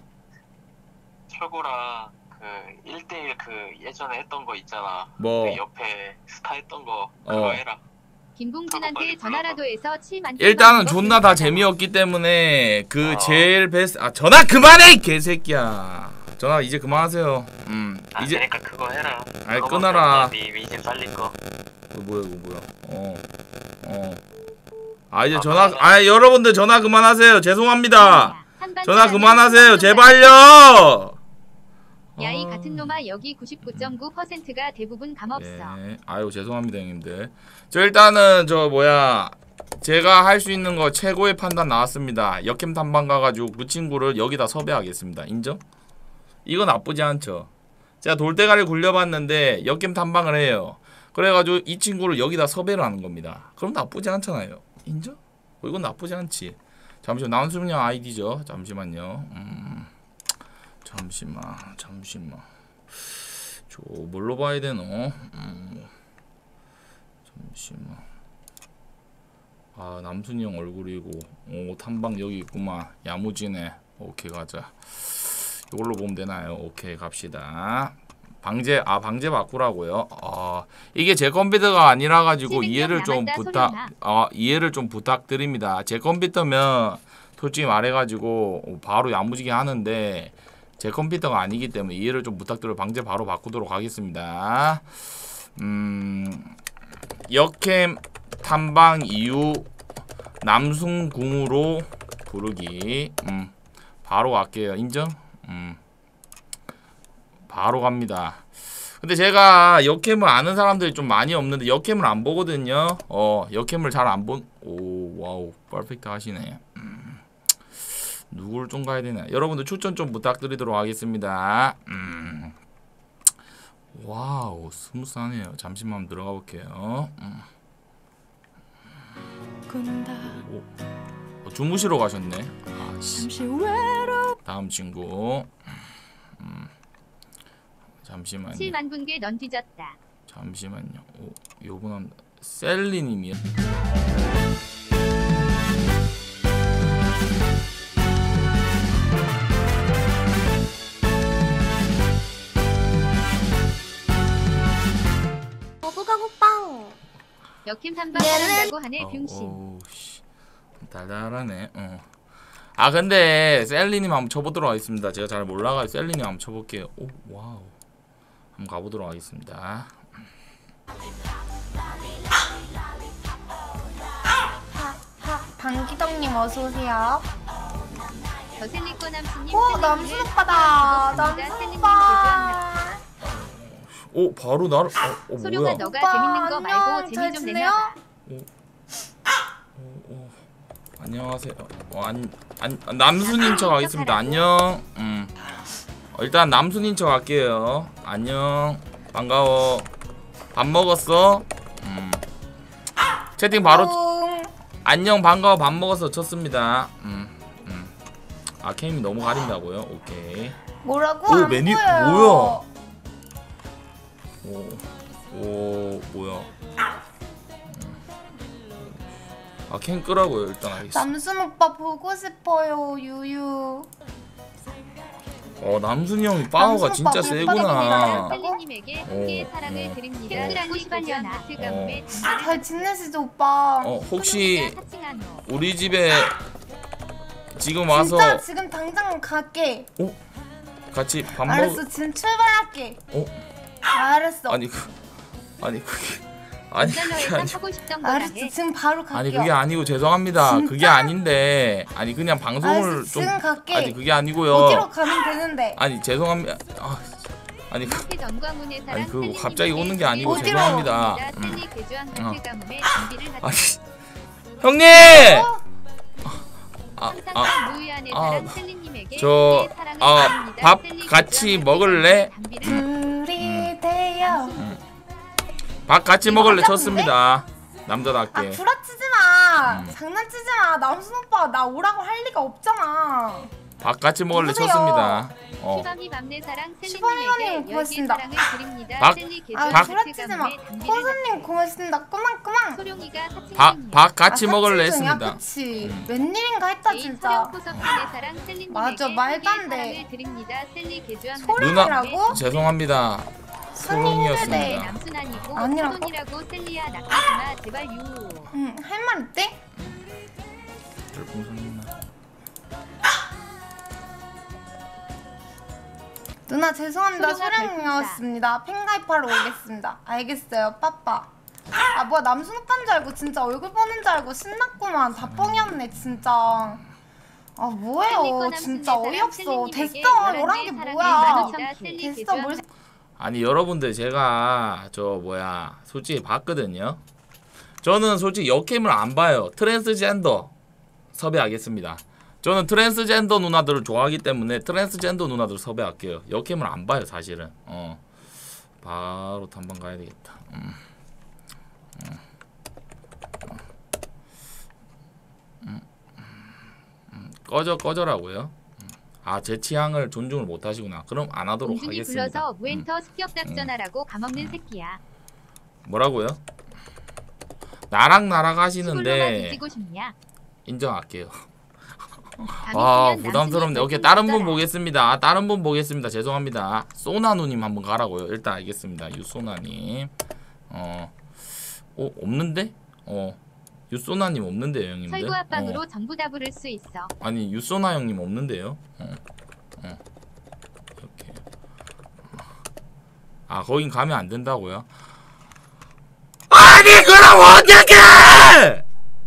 철구랑 그 일 대일 그 예전에 했던 거 있잖아. 뭐. 그 옆에 스타 했던 거 그거 어. 해라. 김봉준한테 전화라도 해서 칠만. 일단은 존나 다 재미없기 때문에 그 어. 제일 베스트 아 전화 그만해 이 개새끼야. 전화 이제 그만하세요. 음 아, 이제 그러니까 그거 해라. 아이, 그거 끊어라. 네 위진 살릴 거. 어, 뭐야 이거 뭐야? 어 어. 아 이제 전화 아 여러분들 전화 그만하세요. 죄송합니다. 전화 그만하세요. 제발요. 야이 어. 같은 놈아 여기 구십구 점 구 퍼센트가 대부분 감없어. 네. 아유 죄송합니다 형님들. 저 일단은 저 뭐야 제가 할 수 있는 거 최고의 판단 나왔습니다. 역캠 탐방 가가지고 그 친구를 여기다 섭외하겠습니다. 인정? 이거 나쁘지 않죠. 제가 돌대가리 굴려봤는데 역캠 탐방을 해요. 그래가지고 이 친구를 여기다 섭외를 하는 겁니다. 그럼 나쁘지 않잖아요. 인정? 어, 이건 나쁘지 않지. 잠시만 남수명 아이디죠. 잠시만요. 음, 잠시만 잠시만. 저 뭘로 봐야 되노? 음, 잠시만. 아 남순이 형 얼굴이고 오 탐방 여기 있구만. 야무지네. 오케이 가자. 이걸로 보면 되나요? 오케이 갑시다. 방제 아 방제 바꾸라고요. 아 이게 제 컴퓨터가 아니라 가지고 이해를 좀 부탁 아 이해를 좀 부탁드립니다. 제 컴퓨터면 솔직히 말해가지고 바로 야무지게 하는데 제 컴퓨터가 아니기 때문에 이해를 좀 부탁드려 방제 바로 바꾸도록 하겠습니다. 음 역캠 탐방 이후 남순궁으로 부르기. 음 바로 갈게요. 인정? 음 바로 갑니다. 근데 제가 역캠을 아는 사람들이 좀 많이 없는데 역캠을 안 보거든요. 어 역캠을 잘 안 본. 오 와우 퍼펙트 하시네. 음, 누굴 좀 가야 되나? 여러분들 추천 좀 부탁드리도록 하겠습니다. 음, 와우 스무스하네요. 잠시만 들어가 볼게요. 음. 오, 어, 주무시러 가셨네. 아, 씨. 다음 친구. 음. 잠시만요. 칠만 분께 넌 뒤졌다. 잠시만요. 오, 요분은 셀리님이요. 거부가국빵. 역캠 탐방 한다고 하네 어, 병신. 오, 씨. 달달하네. 어. 아 근데 셀리님 한번 쳐보도록 하겠습니다. 제가 잘 몰라가지고 셀리님 한번 쳐볼게요. 오 와우. 한번 가보도록 하겠습니다. 방기덕님 어서 오세요. 저 셀리꺼 남순님. 오 남순 오빠다. 남순 오빠. 오 바로 나를. 어, 어 소룡아 뭐야? 너가 재밌는 거 말고 안녕. 재미 좀 잘 내놔봐. 오, 오. 안녕하세요. 어, 안, 안, 남순인 척 하겠습니다. 안녕. 음. 어, 일단 남순인 척 할게요. 안녕. 반가워. 밥 먹었어? 음. 채팅 바로. 안녕 반가워 밥 먹어서 쳤습니다. 음. 음. 아 케임이 너무 가린다고요? 오케이. 뭐라고? 오 안 매니 보여요. 뭐야? 오, 오 뭐야? 아 캔 끄라고요 일단 알겠어. 남순 오빠 보고 싶어요 유유. 어 남순이 형이 파워가 남순 오빠 진짜 물 세구나. 셀리님에게 한 개의 어, 사랑을 어, 드립니다. 어. 셀리 개조한 아트 가뭄에 잘 지내시죠 오빠? 어 혹시 우리 집에 지금 와서 진짜 지금 당장 갈게. 어? 같이 밥 먹. 알았어 지금 출발할게. 어? 알았어. 아니 그 아니 그게 아니 그게 아니 하고 싶던 알았어 지금 바로 갈게요. 아니 그게 아니고 죄송합니다. 진짜? 그게 아닌데 아니 그냥 방송을 알았어, 좀 지금 갈게. 아니 그게 아니고요. 어디로 가면 되는데? 아니 죄송합니다. 아, 아니 그 전광훈의 사랑 아니 그 셀리님에게 갑자기 오는 게 아니고 어디로? 죄송합니다. 셀리 음. 개조한 어. 아트 가뭄에 준비를 아니 하지. 형님. 아, 항상 아, 무의한의 아, 사랑 셀리님에게 저, 한 개의 사랑을 아, 드립니다. 밥 셀리 같이 개조한 먹을래? 아트 가뭄에 둘이 돼요. 밥 같이 먹을래 맞아, 쳤습니다. 아 남자답게. 구라치지 마. 음. 장난치지 마. 남순 오빠 나 오라고 할 리가 없잖아. 밥 같이 먹을래 누구세요? 쳤습니다. 어. 슈범이 밤내 사랑 슈범이님 셀리님에게 열 개의 고맙습니다. 사랑을 드립니다. 박- 셀리 아 개조한 박- 아트 구라치지 마. 가뭄에 준비를 호수님 고맙습니다. 그만 그만. 소룡이가 밥, 사칭입니다. 밥 같이 아, 먹을래 사칭 중이야, 했습니다. 그치. 음. 웬일인가 했다 진짜. 맞아, 말도 안 돼. 드립니다. 셀리 개조한 소룡이라고? 죄송합니다. 소롱이었습니다. 네. 남순 아니고 아니라고? 소룡이라고 셀리야 낚아주마 제발 유. 응, 할 말 있대? 별풍선이나. 누나 죄송합니다. 소룡아 소룡이었습니다. 팬가입하러 오겠습니다. 알겠어요. 빠빠. 아 뭐야 남순 오빠인 줄 알고 진짜 얼굴 보는 줄 알고 신났구만. 다 뻥이었네 진짜. 아 뭐예요 진짜 어이없어. 됐어. 열한 개 뭐야. 됐어 뭘. 아니 여러분들 제가 저 뭐야 솔직히 봤거든요. 저는 솔직히 역캠을 안 봐요. 트랜스젠더 섭외하겠습니다. 저는 트랜스젠더 누나들을 좋아하기 때문에 트랜스젠더 누나들 섭외할게요. 역캠을 안 봐요 사실은. 어 바로 탐방 가야 되겠다. 음. 음. 음. 음. 꺼져 꺼져라고요. 아 제 취향을 존중을 못 하시구나. 그럼 안 하도록 공준이 하겠습니다. 불러서 무엔터 음. 습격 작전하라고 감없는 음. 새끼야. 뭐라고요? 나랑 나랑 시골로만 하시는데 뒤지고 싶냐? 인정할게요. 밤이 아 되면 부담스럽네. 남순이 오케이 다른 분 별풍 보겠습니다. 아, 다른 분 보겠습니다. 죄송합니다. 소나누님 한번 가라고요. 일단 알겠습니다. 유소나님. 어, 어 없는데? 어, 유소나님 없는데요, 형님들. 설구 합방으로 어. 전부 다 부를 수 있어. 아니 유소나 형님 없는데요. 어, 어. 이렇게. 아 거긴 가면 안 된다고요? 아니 그럼 어떻게?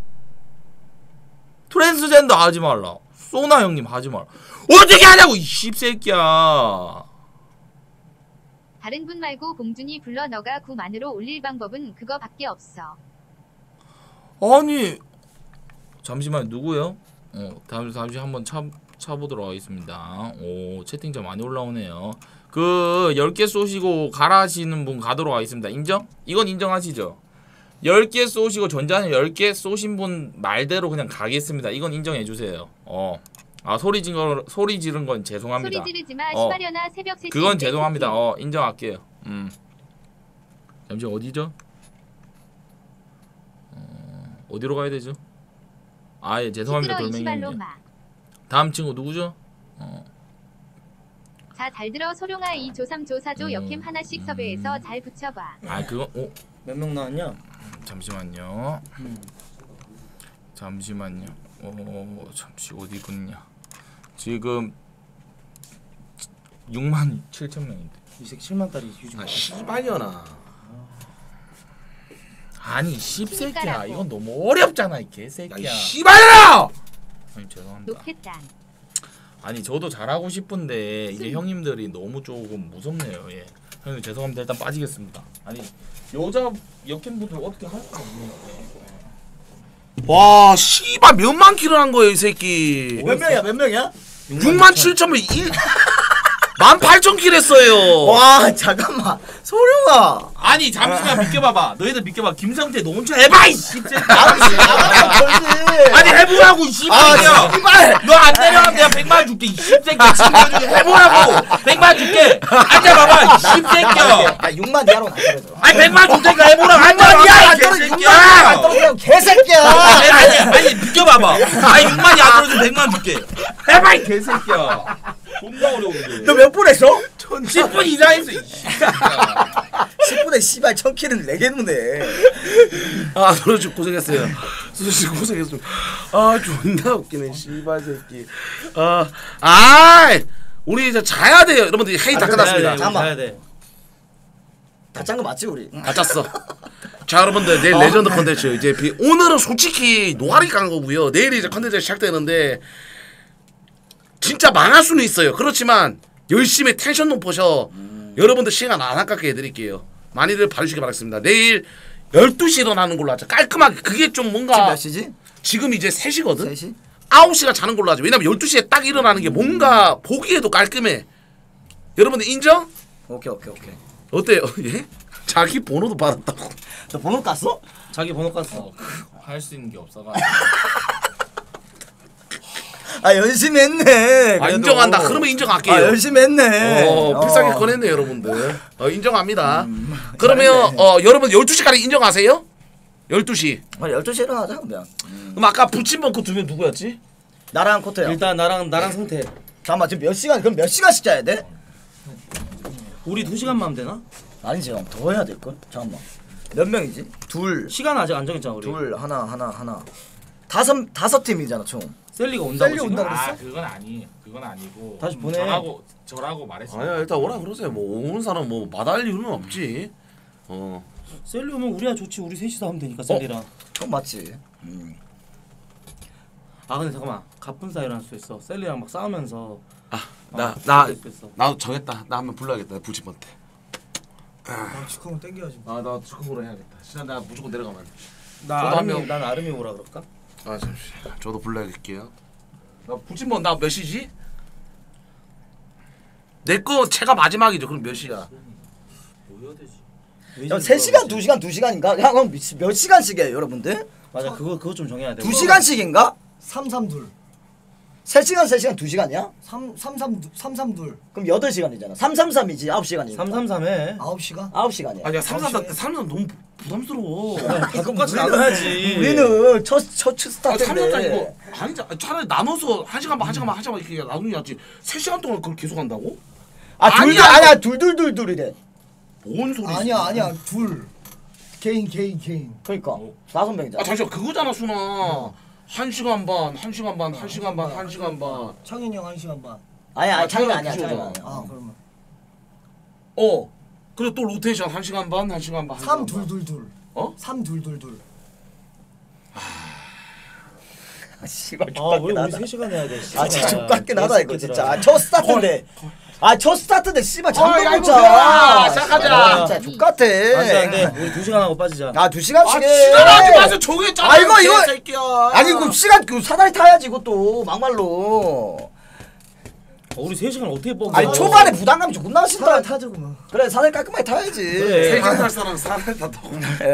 트랜스젠더 하지 말라. 소나 형님 하지 말라. 어떻게 하냐고 이 씹새끼야. 다른 분 말고 봉준이 불러 너가 구만으로 올릴 방법은 그거밖에 없어. 아니 잠시만 누구요? 어 잠시 잠시 한번 차 차보도록 하겠습니다. 오 채팅창 많이 올라오네요. 그 열 개 쏘시고 가라시는 분 가도록 하겠습니다. 인정? 이건 인정하시죠? 열 개 쏘시고 전자는 열 개 쏘신 분 말대로 그냥 가겠습니다. 이건 인정해 주세요. 어. 아 소리 지른 거 소리 지른 건 죄송합니다. 소리 지르지 마. 어. 시바려나 새벽 세 시. 그건 죄송합니다. 어 인정할게요. 음. 잠시 어디죠? 어, 어디로 가야 되죠? 아 예 죄송합니다 돌멩이 형님. 다음 친구 누구죠? 어. 자, 잘 들어 소룡아 이 조삼 조사조 음, 역캠 하나씩 음. 섭외해서 잘 붙여봐. 아 그거 어 몇 명 나왔냐? 잠시만요. 잠시만요. 어 잠시 어디 붙냐? 지금 육만 칠천 명인데. 이 새끼 칠만 달이 유지 마. 아 씨발년아. 아니 씹새끼야 이건 너무 어렵잖아 이 개새끼야. 야이 씨발년아. 아니 죄송합니다. 로켓단. 아니 저도 잘하고 싶은데 이게 형님들이 너무 조금 무섭네요. 예. 형님 죄송합니다. 일단 빠지겠습니다. 아니 여자 역캠분들 어떻게 할 수가 없는데. 와 씨발 몇만 킬을 한 거야 이 새끼. 몇 명이야 몇 명이야? 육만 칠천 명 일. 만 팔천 킬 했어요. 와 잠깐만 소룡아. 아니 잠시만 비켜봐봐. 너희들 비켜봐. 김성태 너 혼자 해봐 이 씹새끼야. 아니 해보라고 이 씹새끼야. 너 안 내려가면 내가 백만 줄게 이 씹새끼야. 친구 중에 해보라고. 백만 줄게. 앉아봐봐 이 씹새끼야. 아 육만 이하로 안 떨어져. 아니 백만 줄 테니까 해보라고. 앉아봐봐 이 개새끼야. 안 떨어져 개새끼야. 아니 아니 아니 비켜봐봐. 아니 육만이 안 떨어지면 백만 줄게. 해봐 이 개새끼야. 존나 어려운데. 너 몇 분 했어? 십 분 이상 했어 이 씹새끼야. 십 분에 씨발 천 킬은 내겠는데. 아 소로씨 고생했어요. 소로씨 고생했어. 아 존나 웃기네 씨발 새끼. 아, 아 우리 이제 자야 돼요. 여러분들 회의 다 끝났습니다. 잠깐만. 다 짠 거 맞지 우리? 다 짰어. 자 여러분들 내일 레전드 컨텐츠 이제 비, 오늘은 솔직히 노가리 깐 거고요. 내일이 이제 컨텐츠가 시작되는데 진짜 망할 수는 있어요. 그렇지만 열심히 텐션 높으셔. 음. 여러분들 시간 안 아깝게 해드릴게요. 많이들 봐주시기 바라겠습니다. 내일 열두 시 일어나는 걸로 하자. 깔끔하게. 그게 좀 뭔가 지금 몇 시지? 지금 이제 세 시거든? 세 시? 아홉 시가 자는 걸로 하자. 왜냐면 열두 시에 딱 일어나는 게 뭔가 보기에도 깔끔해. 여러분들 인정? 오케이 오케이 오케이. 어때요? 예? 자기 번호도 받았다고. 너 번호 깠어? 자기 번호 깠어. 어, 할 수 있는 게 없어가지고. 아 열심히 했네. 아, 인정한다. 그러면 인정할게요. 아 열심히 했네. 어, 필살기 꺼냈네 여러분들. 어, 인정합니다. 음, 그러면 어, 여러분 열두 시까지 인정하세요? 열두 시. 아 열두 시 일어나자 그냥. 음. 그럼 아까 붙임번 그 두 명 누구였지? 나랑 코트야. 일단 나랑 나랑 성태. 잠깐만 지금 몇 시간 그럼 몇 시간씩 자야 돼? 우리 두 시간만 하면 되나? 아니지 형 더 해야 될걸? 잠깐만 몇 명이지? 둘 시간 아직 안 정했잖아 우리. 둘 하나 하나 하나 다섯 다섯 팀이잖아 총. 셀리가 온다고 셀리 지금? 온다고 아 그랬어? 그건 아니. 그건 아니고. 다시 보내. 저라고 저라고 말했어. 아니야 일단 오라 그러세요. 뭐 오는 사람 뭐 마다할 이유는 없지. 어. 셀리 오면 우리야 좋지. 우리 셋이서 하면 되니까 셀리랑. 형 맞지. 음. 아 근데 잠깐만. 갑분싸 일어날 수 있어. 셀리랑 막 싸우면서. 나 나 그럴 수 있어. 나도 정했다. 나 한번 불러야겠다. 붙임번 때. 아 축구공 땡겨야지. 아나 축구로 해야겠다. 진짜 나 무조건 내려가면. 나 저도 아름이 한 명. 난 아름이 오라 그럴까? 아 잠시. 저도 불러야겠게요. 나 붙임번 나 몇 시지? 내 거 채가 마지막이죠. 그럼 몇 시야? 뭐 해야 되지? 형 세 시간 두 시간 두 시간인가? 형 몇 시간씩이에요 여러분들? 맞아 그거 그거 좀 정해야 돼. 두 시간씩인가? 삼삼둘. 세 시간 세 시간 두 시간이야? 삼삼삼 삼삼둘. 그럼 여덟 시간이잖아. 삼삼삼이지 아홉 시간이니까. 삼삼삼 해. 아홉 시간? 아홉 시간이야. 아니야 삼삼삼 삼삼 너무 부담스러워. 똑같이 나눠야지. 우리는 첫첫 스타트 아, 삼 년짜리 때. 이거 아니지. 차라리 나눠서 한 시간 반, 한 시간 반, 한 시간 반 이렇게 나누야지. 세 시간 동안 그걸 계속 한다고? 아 둘둘 아니야, 아니야 둘둘둘둘이래. 뭔 소리지? 아니야 아니야 둘. 개인 개인 개인. 그러니까 다섯 명이잖아. 아 잠시만 그거잖아 순아. 한 시간 반, 한 시간 반, 한 시간 반, 한 시간 반. 창현이 형 한 시간 반. 아니 아니 아, 차이가 차이가 아니야 그거잖아. 차이가 아니야. 아 그러면 어. 그리고 또 로테이션 한 시간 반, 한 시간 반. 한 삼 시간 반. 둘둘둘. 어? 삼 둘둘둘. 아 씨발 아 족같긴 왜 우리 하다. 세 시간 해야 돼? 아 진짜 족같긴 하다 이거 진짜. 아, 첫 스타트인데. 아 첫 스타트인데 씨발 어, 잠도 야, 못 이거 자. 들어와. 시작하자. 아, 진짜 족같아. 안돼 안돼. 우리 두 시간 하고 빠지자. 아 두 시간씩 아 해. 지랄하지 마세요. 정했잖아. 아, 이거, 이거. 새끼야. 아니 그 시간 그 사다리 타야지 이것도 막말로. 어, 우리 세 시간 어떻게 뻗어? 아니 초반에 부담감이 존나 사다 싫다. 타자고 뭐. 그래 사다리 깔끔하게 타야지. 그래. 세시간 살 사람 사람 다 더.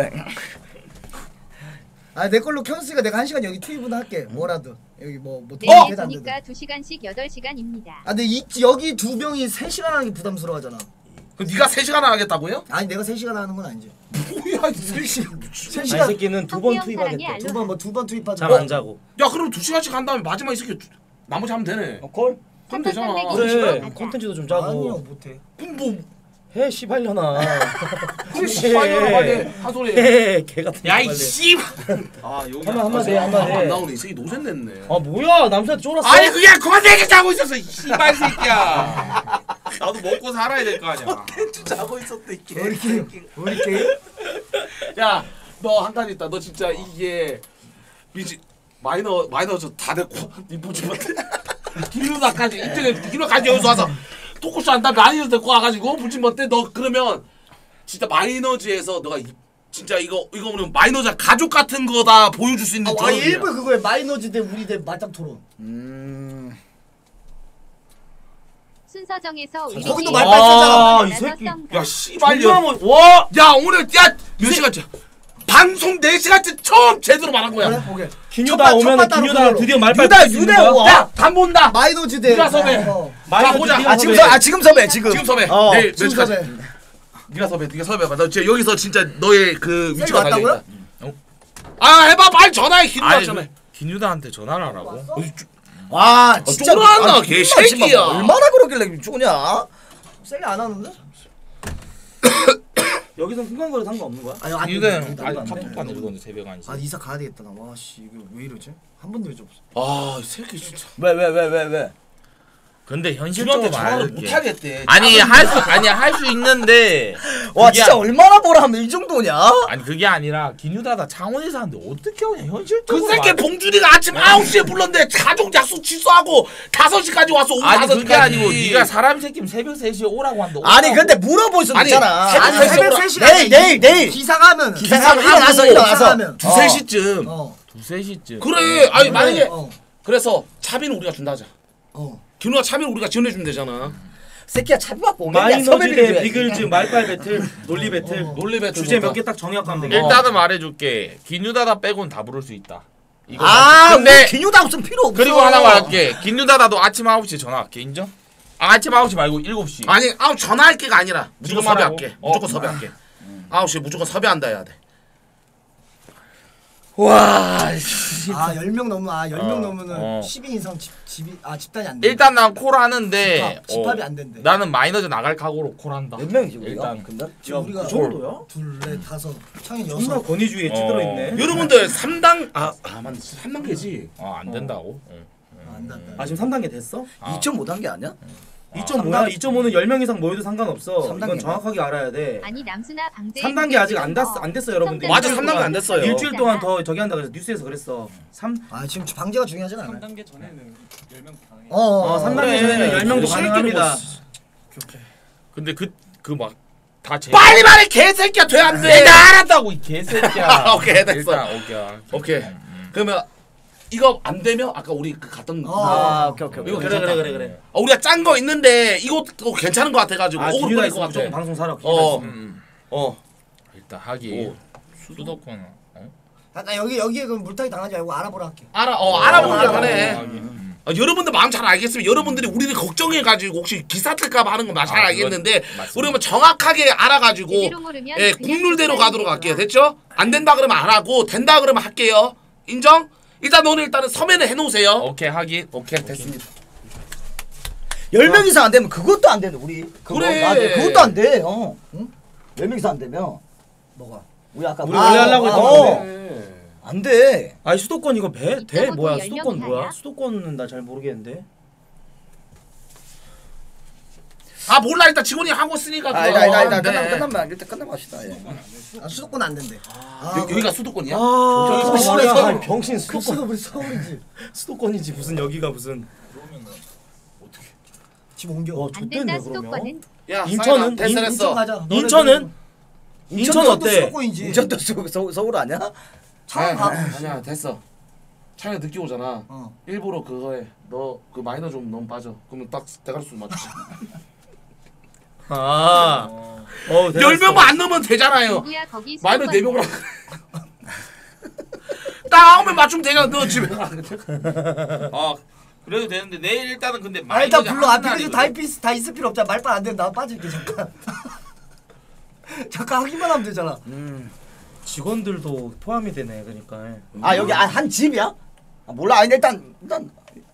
아 내 걸로 켠스가 내가 한 시간 여기 투입은 할게. 뭐라도 여기 뭐뭐 내일 보니까 두 시간씩 여덟 시간입니다. 아 근데 이 여기 두 명이 세 시간 하는 게 부담스러워하잖아. 그럼 네가 세 시간 하겠다고요? 아니 내가 세 시간 하는 건 아니지. 뭐야 세 시간. 세 시간 새끼는 두 번 성기형 투입하겠대. 사랑이 두 번 뭐 두 번 투입하자. 잠 안 안 자고. 야 그럼 두 시간씩 한 다음에 마지막 이 새끼 나머지 하면 되네. 어, 콜? 그럼 되잖아. 그래 콘텐츠도 좀 짜고. 아니요 못해. 그럼 뭐 해 씨발려나. 그래 씨발려나 빨리 한 소리. 해 개 같은. 거 야이 빨리. 씨. 아 여기 한번 한번 해 한번 안 해. 나오네 이 새끼 노잼 냈네. 아 뭐야 남자한테 쫄았어? 아니 그냥 그만대기 자고 있었어 이 씨발 새끼야. 나도 먹고 살아야 될 거 아니야. 텐트 자고 있었대 이 개. 우리 게임 우리 게임. 야너 한 가지 있다. 너 진짜 이게 미지 마이너 마이너 저 다 됐고 니 보지 못해. 기누나까지 이쪽에 기누나까지 여기서 와서 토크쇼 한다 마이너 데리고 와가지고 붙임 못해. 너 그러면 진짜 마이너즈에서 너가 이, 진짜 이거 이거 보면 마이너즈 가족 같은 거다 보여줄 수 있는. 아 드럼이야. 일부 그거에 마이너즈 대 우리 대 맞짱 토론. 음. 순서 정해서 우리 거기도 집에 말빨 쓰잖아. 알아서 이 새끼. 썬가. 야 씨발 존나 야, 뭐 와. 야 오늘 야몇 시간째 방송 네 시간째 처음 제대로 말한 거야. 그래? 오케이. 기뉴다 첫 오면은 바- 첫 기뉴다 바다로 드디어 말빨 유다 쓸수 있는 유대 거야? 와. 야단 본다. 마이너즈 대 유다 섭외. 어. 자 보자. 아 지금 섭, 아 지금 섭외 지금. 지금 섭외. 어. 내일 몇 지금 시까지? 섭외. 네가 섭외. 네가 섭외해봐. 나 진짜 여기서 진짜 너의 그 셀이 위치가 달려 왔다고요? 있다. 아 해봐 빨리 전화해 기누다 아니 전화해. 기뉴다한테 전화를 하라고? 와 진짜 쫄았나, 아, 개새끼야. 정말 얼마나 그러길래 쪼냐? 셀이 안 하는데? 여기서 흥건거려 상관없는 거야? 아니 안 기뉴다 돼. 형 아니 안 돼. 카톡만 읽었는데 새벽 한 시. 아 이사 가야 되겠다 나. 와씨 이거 왜 이러지? 한 번도 해줘 없어. 아이 새끼 진짜. 왜 왜 왜 왜 왜? 근데 기누한테 현실적으로 전화를 말할게. 못 하겠대. 아니 할 수 아니 할 수 있는데 와 그게 진짜 아- 얼마나 뭐라 하면 이 정도냐? 아니 그게 아니라 기뉴다가 창원에서 하는데 어떻게 오냐 현실적으로. 그 새끼 말- 봉준이가 아침 아홉 시에 불렀는데 가족 약속 취소하고 다섯 시까지 와서 오후 아니 다섯 그게 시까지. 아니고 네가 사람 새끼면 새벽 세 시에 오라고 한다. 아니 근데 물어볼 수도 아니, 있잖아. 새벽 아니 세 새벽 오라. 세 시가 내일 내일 내일 기사 가면 기사 가면 일어나서 일어나서 가면 두세 시쯤. 어. 두세 시쯤. 그래. 아니 만약에 어. 그래서 차비는 우리가 준다 하자. 어. 기누가 차비는 우리가 지원해주면 되잖아. 새끼야 차비 받고 오면 마이너즈 대 비글즈 말빨 배틀 논리 배틀 논리 배틀 주제 좋다. 몇 개 딱 정해갖고 하면 되겠다. 일단은 말해줄게. 기뉴다다 빼고는 다 부를 수 있다. 이거 아 근데 근데 기뉴다 무슨 필요 없어. 그리고 하나 말할게. 기뉴다다도 아침 아홉 시에 전화할게. 인정? 아, 아침 아홉 시 말고 일곱 시. 아니 아우 전화할 게가 아니라 무조건 지금 말하고? 섭외할게. 어. 무조건 섭외할게. 아홉 시에 무조건 섭외한다 해야 돼. 와. 아 열 명 넘으면 아 열 명 어, 넘으면 어. 십인 이상 집 집이 아 집단이 안 돼. 일단 난 콜 하는데 집합, 집합이 안 된대. 나는 마이너즈 나갈 각오로 콜 한다. 몇 명이지 우리가? 일단 근데 지금 우리가 그 정도야? 둘, 넷, 다섯, 창현 존나 여섯. 권위주의에 어. 찌들어 있네. 여러분들 삼 단 아아 맞네 삼 단계지. 어, 안 된다고. 응. 안 된다. 아 지금 삼 단계 됐어? 아. 이 점 오 단계 아니야? 이 점 오야? 이 점 오는 열 명 이상 모여도 상관없어. 삼 이건 단계인가? 정확하게 알아야 돼. 아니 남순아 방제. 삼 단계 아직 안, 닿, 안 됐어 여러분들. 맞아, 일주일 삼 단계 동안- 안 됐어요. 일주일 동안 더 저기 한다 그래서 뉴스에서 그랬어. 삼 아 지금 방제가 중요하진 않아. 삼 단계 전에는 열 명 가능해. 어, 어, 어, 삼 단계 그래. 전에는 열 명도 그 가능합니다. 새끼를 근데 그 그 막 다 제. 빨리 말해 개새끼야 돼 안 돼. 내가 알았다고 이 개새끼야. 오케이, 됐어. 일단 오케이. 오케이. 그러면 이거 안 되면 아까 우리 그 갔던 어. 아 오케이 오케이. 이거 그래 괜찮다. 그래 그래 그래. 어, 우리가 짠 거 있는데 이거 또 괜찮은 거 같아가지고 아 오글 기회가 거릴 것 있으면 조금 같아. 방송 사라. 어. 음. 어. 일단 하기. 수도권. 어? 아, 나 여기 여기에 그 물타기 당하지 말고 알아보라 할게. 알아. 어 알아보는 게 알아보는 편해. 하기. 음. 어, 여러분들 마음 잘 알겠으면 여러분들이 우리를 걱정해가지고 혹시 기사 뜰까봐 하는 건 잘 아, 알겠는데 그건 맞습니다. 우리는 정확하게 알아가지고 제대로 모르면 예 그냥 국룰대로 그냥 가도록 그냥 할게요. 됐죠? 안 된다 그러면 안 하고 된다 그러면 할게요. 인정? 일단 너는 일단은 서면에 해놓으세요. 오케이 하기. 오케이 됐습니다. 열 명 이상 안 되면 그것도 안 되는 우리. 그거, 그래. 맞아. 그것도 안 돼. 어. 응? 열 명 이상 안 되면 뭐가? 우리 아까 우리 아, 원래 하려고 했던 어. 건데. 안 돼. 아니 수도권 이거 배? 돼? 이따가도 뭐야 열 수도권 명 뭐야? 이하야? 수도권은 나 잘 모르겠는데. 아 몰라 일단 직원이 하고 쓰니까 아, 그거 일단 일단 일단 네. 끝나면 끝나면 일단 끝나면 합시다. 예. 아, 수도권 안 된대. 아, 여, 여기가 수도권이야? 아, 저기 서울이야. 서울에 서울. 아이, 병신 수도권 수도권. 우리 서울이지. 수도권이지 무슨 여기가 무슨. 집 옮겨. 어, 안 된다 좋댔네 그러면. 수도권은. 야 인천은? 됐어 인- 됐어. 인천 가자. 인천은? 인천 어때? 수도권이지. 인천도 수, 서, 서울 아니야? 창원 가. 아니야 됐어. 차라리 늦게 오잖아. 어. 일부러 그거에 너 그 마이너 좀 너무 빠져. 그러면 딱 대가리 수 맞추지. 아. 어, 열 명만 안 넣으면 되잖아요. 누구야 거기 마이너 네 명으로. 수도권. 딱 아홉 명 맞추면 되잖아. 너 집에. 아 그래도 되는데 내일 일단은 근데 아 일단 마이너즈 불러. 한 앞에 날이거든. 다 있, 다 있을 필요 없잖아. 말빨 안 된다. 나 빠질게 잠깐. 잠깐 하기만 하면 되잖아. 직원들도 포함이 되네 그러니까. 아 여기 아, 한 집이야? 아, 몰라. 아니 일단 일단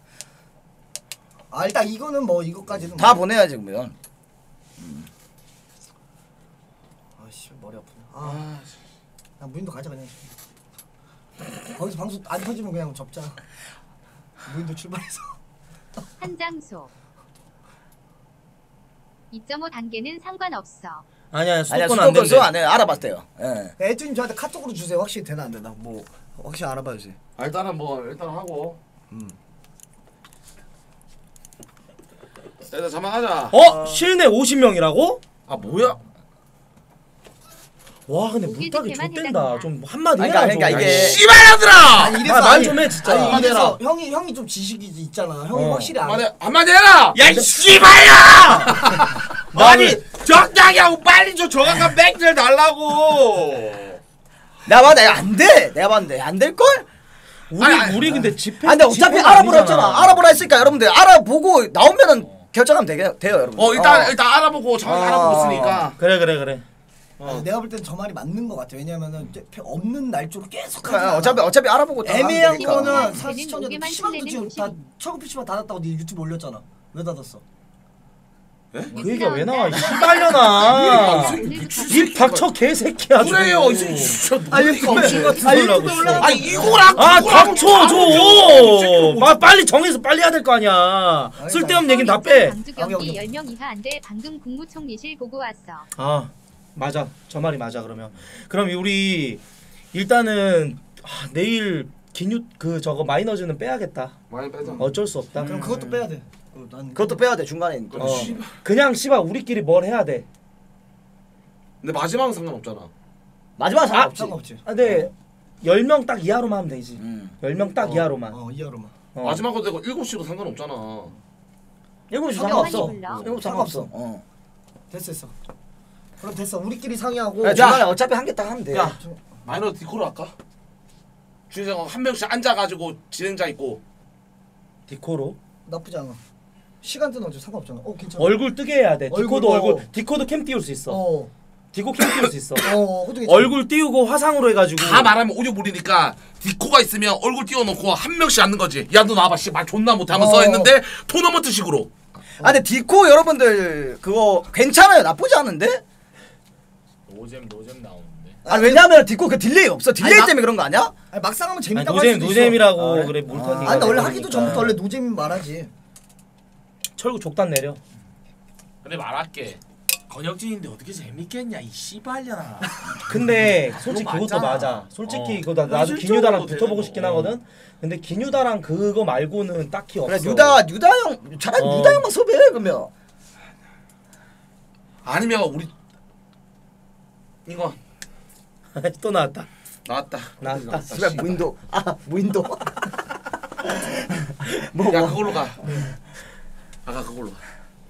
아 일단 이거는 뭐 이거까지는 다 뭐. 보내야지 그러면. 아씨 머리 아프네. 아, 나 무인도 가자 그냥. 거기서 방송 안 터지면 그냥 접자. 무인도 출발해서. 한 장소. 이 점 오 단계는 상관없어. 아니야 아니야 수도권 안 수도권 된대. 수안 해. 알아봤대요. 예. 애투님 저한테 카톡으로 주세요. 확실히 되나 안 되나. 뭐 확실히 알아봐 주세요. 아, 일단은 뭐 일단 하고. 음. 일단 잠만 하자. 어? 실내 오십 명이라고? 아 뭐야? 와 근데 물딱이 좆된다. 좀 한마디 그러니까, 해라. 그러니까 좀. 이게 씨발년들아! 아니 이래서 말 좀 해 진짜. 아니 한마디 이래서 해라. 형이 형이 좀 지식이 있잖아. 형이 어. 확실히 알아. 한마디 한마디 해라! 야, 이 씨발야! 아니 적당히 하고 빨리 저 정확한 팩트를 달라고. 내가 봤는데 안 돼. 내가 봤는데 안 될 걸? 우리 아니, 아니, 우리 근데 집회. 아 근데 어차피 집회가 알아보라 아니잖아. 했잖아. 알아보라 했으니까 여러분들 알아보고 나오면은 결정하면 되게 돼요, 여러분. 어 일단 일단 알아보고 정확히 어. 알아보고 있으니까. 그래 그래 그래. 아, 내가 볼 땐 저 말이 맞는 것 같아. 왜냐면은 이제 없는 날 쪽으로 계속 그래, 하잖아. 어차피 어차피 알아보고 다 애매한 하면 되니까. 거는 되는 시청자들 오개만 피씨방도 실내는 지금 다 오십이. 철구 피씨방 닫았다고 네 유튜브 올렸잖아. 왜 닫았어? 그 얘기가 왜 나와? 이 씨발려나. 입 닥쳐 개새끼야. 좀. 그래요 이 새끼 진짜 아 놀리가 없네. 미친 같은 소리 하고 있어. 아 이거랑 아 그거랑 닥쳐 다른 줘. 마 빨리 정해서 빨리 해야 될 거 아니야. 쓸데없는 얘긴 다 빼. 광주 경기 열 명 이하 안 돼. 방금 국무총리실 보고 왔어. 아 맞아. 저 말이 맞아. 그러면 그럼 우리 일단은 아, 내일 기뉴 그 저거 마이너즈는 빼야겠다. 많이 빼자. 어쩔 수 없다. 그럼 그것도 빼야 돼. 어, 난 그것도 빼야 돼 중간에. 어. 그냥 씨발 우리끼리 뭘 해야 돼. 근데 마지막은 상관없잖아. 마지막 상관없지. 상관없지. 아, 근데 열 명 딱 이하로만 하면 되지. 음. 열 명 딱 이하로만. 어 이하로만. 어. 마지막은 되고 일곱 시로 상관없잖아. 일곱 시 상관없어. 상관없어. 일곱 시 상관없어. 어. 됐어 됐어. 그럼 됐어. 우리끼리 상의하고. 야, 중간에 어차피 한 개 딱 하면 돼. 야 마이너 디코로 할까? 주인공 한 명씩 앉아가지고 진행자 있고. 디코로 나쁘지 않아. 시간대는 어차피 상관없잖아. 어 괜찮아. 얼굴 뜨게 해야 돼. 디코도 얼굴, 얼굴 어. 디코도 캠 띄울 수 있어. 어. 디코 캠 띄울 수 있어. 어 그것도 괜찮아. 얼굴 띄우고 화상으로 해가지고. 다 말하면 오디오 무리니까 디코가 있으면 얼굴 띄워놓고 한 명씩 앉는 거지. 야 너 나와봐 씨 말 존나 못해 하면 어. 써있는데 토너먼트식으로. 아 근데 디코 여러분들 그거 괜찮아요. 나쁘지 않은데? 노잼 노잼 나오는데. 아 왜냐면 디코 그 딜레이 없어. 딜레이 아니, 나- 때문에 그런 거 아니야? 아니 막상 하면 아니, 재밌다고 노잼 할 수도 노잼이라고 아, 그래? 그래 물터기. 있어. 아 근데 원래 하기도 전부터 원래 노잼 말하지. 철구 족단 내려. 근데 말할게. 권혁진인데 어떻게 재밌겠냐 이 씨발려나. 근데 솔직히 그거 그것도 맞잖아. 맞아. 솔직히 어. 그거 나, 나도 현실적으로 기뉴다랑 되는 붙어보고 거. 싶긴 하거든. 근데 기뉴다랑 그거 말고는 딱히 없어. 그래 유다 유다 형 차라리 어. 유다 형만 섭외해 그러면. 아니면 우리 이거 또 나왔다. 나왔다. 나왔다. 집에 무인도. 아 무인도. 뭐, 야 그걸로 가. 아까 그걸로 가.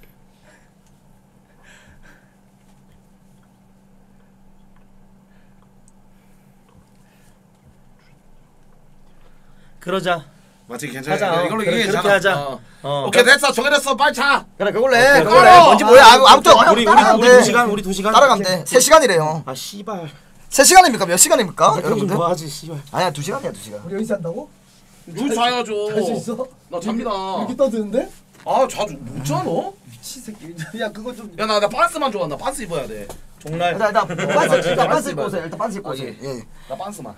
그러자. 맞지 괜찮아. 하자. 어, 이걸로 그래, 이게 그렇게 괜찮아. 하자. 어. 어. 오케이 됐어 정해졌어 빨리 차. 그래 그걸로 해. 오케이, 그걸로 오케이. 해. 뭔지 뭐야. 아, 아무튼 우리 우리 우리 두 시간 우리 두 시간. 따라가면 돼. 세 시간이래요. 아 씨발. 세 시간입니까? 몇 시간입니까? 좀 여러분들? 좋아하지 씨발. 아니야 두 시간이야 두 시간. 우리 여기서 한다고? 물 자야죠. 잘 수 있어? 나 잡니다. 이렇게 떠드는데? 아 자주 못 자 너? 미친 새끼. 야 그거 좀. 야나 나 반스만 좋아. 나 반스 입어야 돼. 종날. 일단 일단 반스 일단 반스 반스 입고 오세요. 일단 반스 입고 아, 오세요. 예. 예. 나 반스만.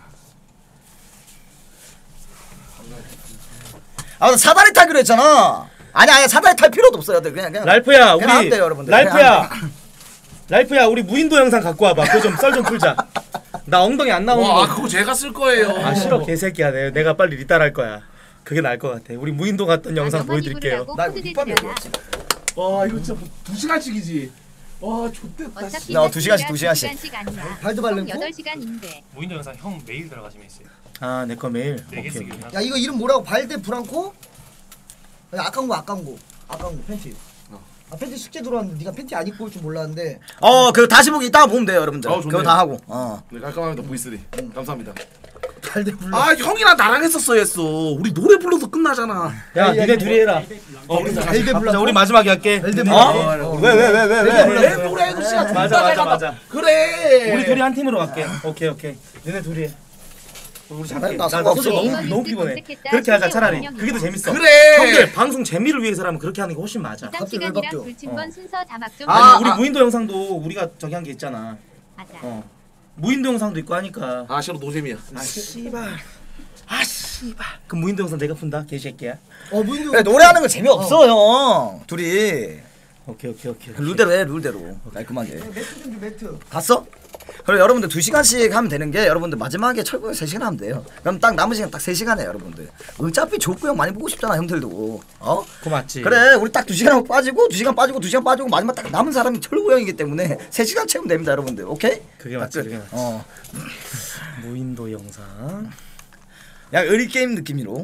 아 사다리 타기로 했잖아. 아니 아니 사다리 탈 필요도 없어요. 그냥 그냥. 랄프야 그냥 하면 우리 돼요, 여러분들. 랄프야. 랄프야 우리 무인도 영상 갖고 와봐. 그거 좀 썰 좀 풀자. 나 엉덩이 안 나오는 와 거. 그거 제가 쓸 거예요. 아 싫어 개새끼야. 내, 내가 빨리 리따라 할 거야. 그게 나을 것 같아. 우리 무인도 갔던 영상 영화 보여드릴게요. 입으라고 나 코드 국밥이 대표야. 없지. 와 이거 진짜 두 시간씩이지. 와 좋댔다. 어차피 나 두 시간씩, 두 시간씩. 아니야. 발도 발냄새? 여덟 시간인데. 무인도 영상 형 메일 들어가시면 있어요. 아 내 거 메일. 네 개 오케이. 쓰기로 야 이거 이름 뭐라고? 발데 브랑코? 야, 아까운거 아까운거 아까운거 팬티. 아 팬티 숙제 들어왔는데 네가 팬티 안 입고 올 줄 몰랐는데. 어 그거 다시 보기 이따가 보면 돼요 여러분들. 어, 좋네요. 그거 다 하고. 어. 네 깔끔합니다 브이쓰리. 감사합니다. 발데 불러. 아 형이랑 나랑 했었어야 했어. 우리 노래 불러서 끝나잖아. 야 야, 니네 이거 둘이 해라. 어 우리 다 발데 불러. 자 우리 마지막에 할게. 발데 니네 불러. 둘이. 왜 왜 왜 왜 왜? 왜 노래 그 시간 맞아, 존나 맞아, 잘 맞아. 간다. 그래. 우리 둘이 한 팀으로 갈게. 오케이 오케이. 니네 둘이 해. 우리 잘할게. 나 나 상관없어. 솔직히 너무 너무 피곤해. 그렇게 하자 차라리. 그게 더 재밌어. 그래. 형들 방송 재미를 위해서라면 그렇게 하는 게 훨씬 맞아. 이상 갑자기 왜 시간이랑 바뀌어? 불침번 어. 순서 자막 좀. 아니 아, 우리 아. 무인도 영상도 우리가 저기 한 게 있잖아. 맞아. 어. 무인도 영상도 있고 하니까. 아 싫어 노잼이야. 아 씨발. 아 씨발. 그럼 무인도 영상 내가 푼다. 개새끼야. 어 무인도. 그래 노래하는 거 재미없어 형. 둘이. 오케이 오케이 오케이. 룰대로 해 룰대로 깔끔하게. 매트 좀 줘, 매트. 갔어? 그럼 여러분들 두 시간씩 하면 되는 게 여러분들 마지막에 철구형 세 시간 하면 돼요. 그럼 딱 남은 시간 딱 세 시간이에요 여러분들. 어차피 족구 형 많이 보고 싶잖아 형들도. 어? 그거 맞지. 그래 우리 딱 두 시간 하고 빠지고 두 시간 빠지고 두 시간 빠지고 마지막 딱 남은 사람이 철구 형이기 때문에 세 시간 채우면 됩니다 여러분들. 오케이? 그게 맞지. 그게 맞지. 어. 무인도 영상. 야 어리 게임 느낌으로.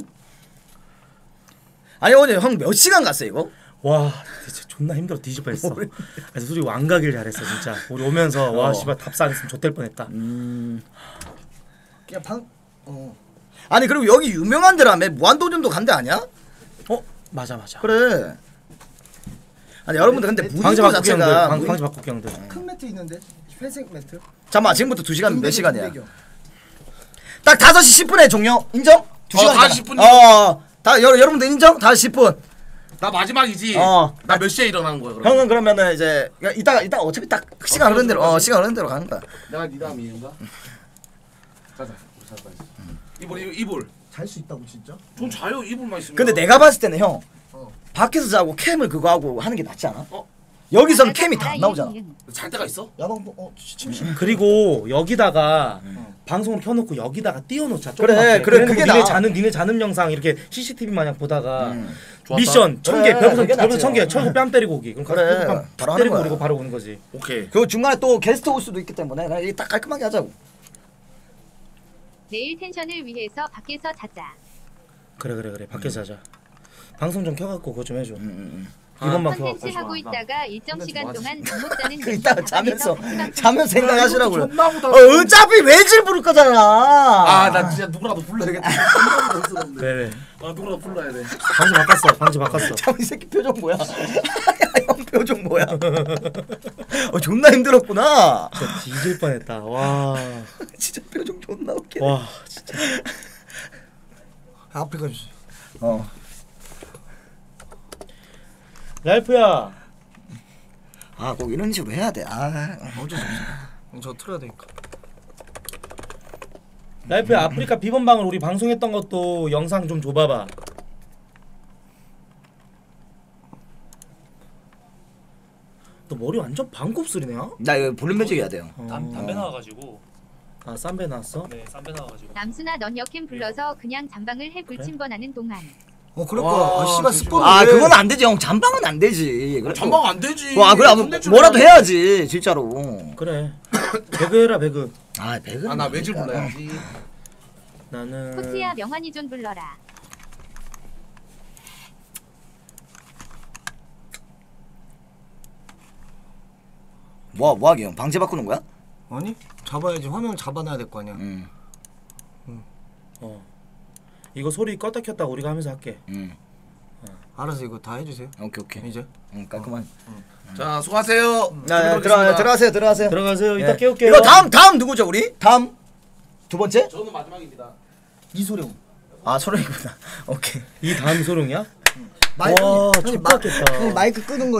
아니 오늘 형 몇 시간 갔어 이거? 와 진짜 존나 힘들어 뒤질 뻔했어. 그래서 솔직히 왕가길 잘했어 진짜. 우리 오면서 와 어. 씨발 답사 안 했으면 좆될 뻔했다. 음. 그냥 방 어. 아니 그리고 여기 유명한 데라며 무한도전도 간 데 아니야? 어 맞아 맞아. 그래. 아니 여러분들 근데 방제 무인도 바꾸기 형들. 자체가 방, 무인- 방제 바꾸기 형들. 큰 매트 있는데. 회색 매트. 잠깐만 지금부터 두 시간 몇 군대교, 시간이야? 군대교. 딱 다섯 시 십 분에 종료. 인정? 두 어, 시간이잖아. 다섯 시 십 분이요? 어. 다 여, 여러분들 인정? 다섯 시 십 분. 나 마지막이지. 어. 나 몇 시에 일어나는 거야 그럼? 형은 그러면은 이제 야, 이따가 이따 어차피 딱 시간 흐르는 대로 어 시간 흐르는 대로 가는 거야. 내가 네 다음 이인가? 가자. 우리 자 빨리. 이불 이불 이불. 잘 수 있다고 진짜? 전 자요 이불만 있으면. 근데 내가 봤을 때는 형 어. 밖에서 자고 캠을 그거 하고 하는 게 낫지 않아? 어? 여기서는 캠이 다 안 나오잖아. 잘 때가 있어? 야방도 어 침실. 그리고 여기다가 방송을 켜놓고 여기다가 띄워놓자. 그래, 조그맣게. 그래, 그래놓고 그게 니네 나아. 자는 니네 자는 영상 이렇게 씨씨티비 마냥 보다가 음. 미션 천 개, 그래, 별풍선 그게 별풍선 낫지. 천 개, 철구 뺨 때리고 오기. 그럼 그래, 그래, 뺨 바로 하는 때리고 거야. 그리고 바로 오는 거지. 오케이. 그 중간에 또 게스트 올 수도 있기 때문에 그냥 이게 딱 깔끔하게 하자고. 내일 텐션을 위해서 밖에서 자자. 그래 그래 그래 밖에서 자자. 방송 좀 켜갖고 그거 좀 해줘. 음, 음. 이번만 켜갖고. 컨텐츠 하고 있다가 일정 시간 동안 잠 못 자는 그 이따가 자면서 방에서 자면서 생각하시라고요. 존나 보다. 어, 어차피 외질 부를 거잖아. 아나 진짜 누구라도 불러야겠다. 왜 왜? 아 누구라도 불러야 돼. 방지 바꿨어. 방지 바꿨어. 참 이 새끼 표정 뭐야? 형 표정 뭐야? 어 존나 힘들었구나. 진짜 뒤질 뻔했다. 와. 진짜 표정 존나 웃기네. 와 진짜. 아프리카 주스. 어. 랄프야. 아, 꼭 이런 식으로 해야 돼. 아, 어쩔 수 없어. 저 틀어야 되니까. 랄프야 아프리카 비번방을 우리 방송했던 것도 영상 좀 줘봐봐. 너 머리 완전 반곱슬이네요? 나 이거 볼륨 매직 해야 돼요. 담, 담배 나와가지고. 아 쌈배 나왔어? 네, 담배 나와가지고. 남순아 넌 역캠 불러서 그냥 잠방을 해 불침번하는 동안. 어 그럴 거야. 아 씨발 스폰. 아, 그건 안 되지, 형. 잠방은 안 되지. 그래. 전방 안 되지. 와, 그래. 아, 콘텐츠로 뭐라도 해야 해야지, 진짜로. 그래. 배그 해라 배그. 아, 배그. 아, 나 외질 불러야지. 나는 코트야 명환이 좀 불러라. 뭐, 뭐 하게, 형? 방제 바꾸는 거야? 아니 잡아야지. 화면 잡아놔야 될 거 아니야. 응. 어 이거 소리 껐다 켰다 우리가 하면서 할게. 응. 알아서 이거 다 해주세요. 오케이, 오케이. 이제. 응, 깔끔한. 자 수고하세요. 야, 들어, 들어가세요, 들어가세요. 들어가세요. 이따 예. 깨울게요. 이거 다음, 다음 누구죠, 우리? 다음. 두 번째? 저는 마지막입니다. 이소룡. 아, 소령이구나. 오케이. 이 다음 소룡이야? 마이크 와, 형님, 마- 족같겠다. 형님 마이크 끄는 거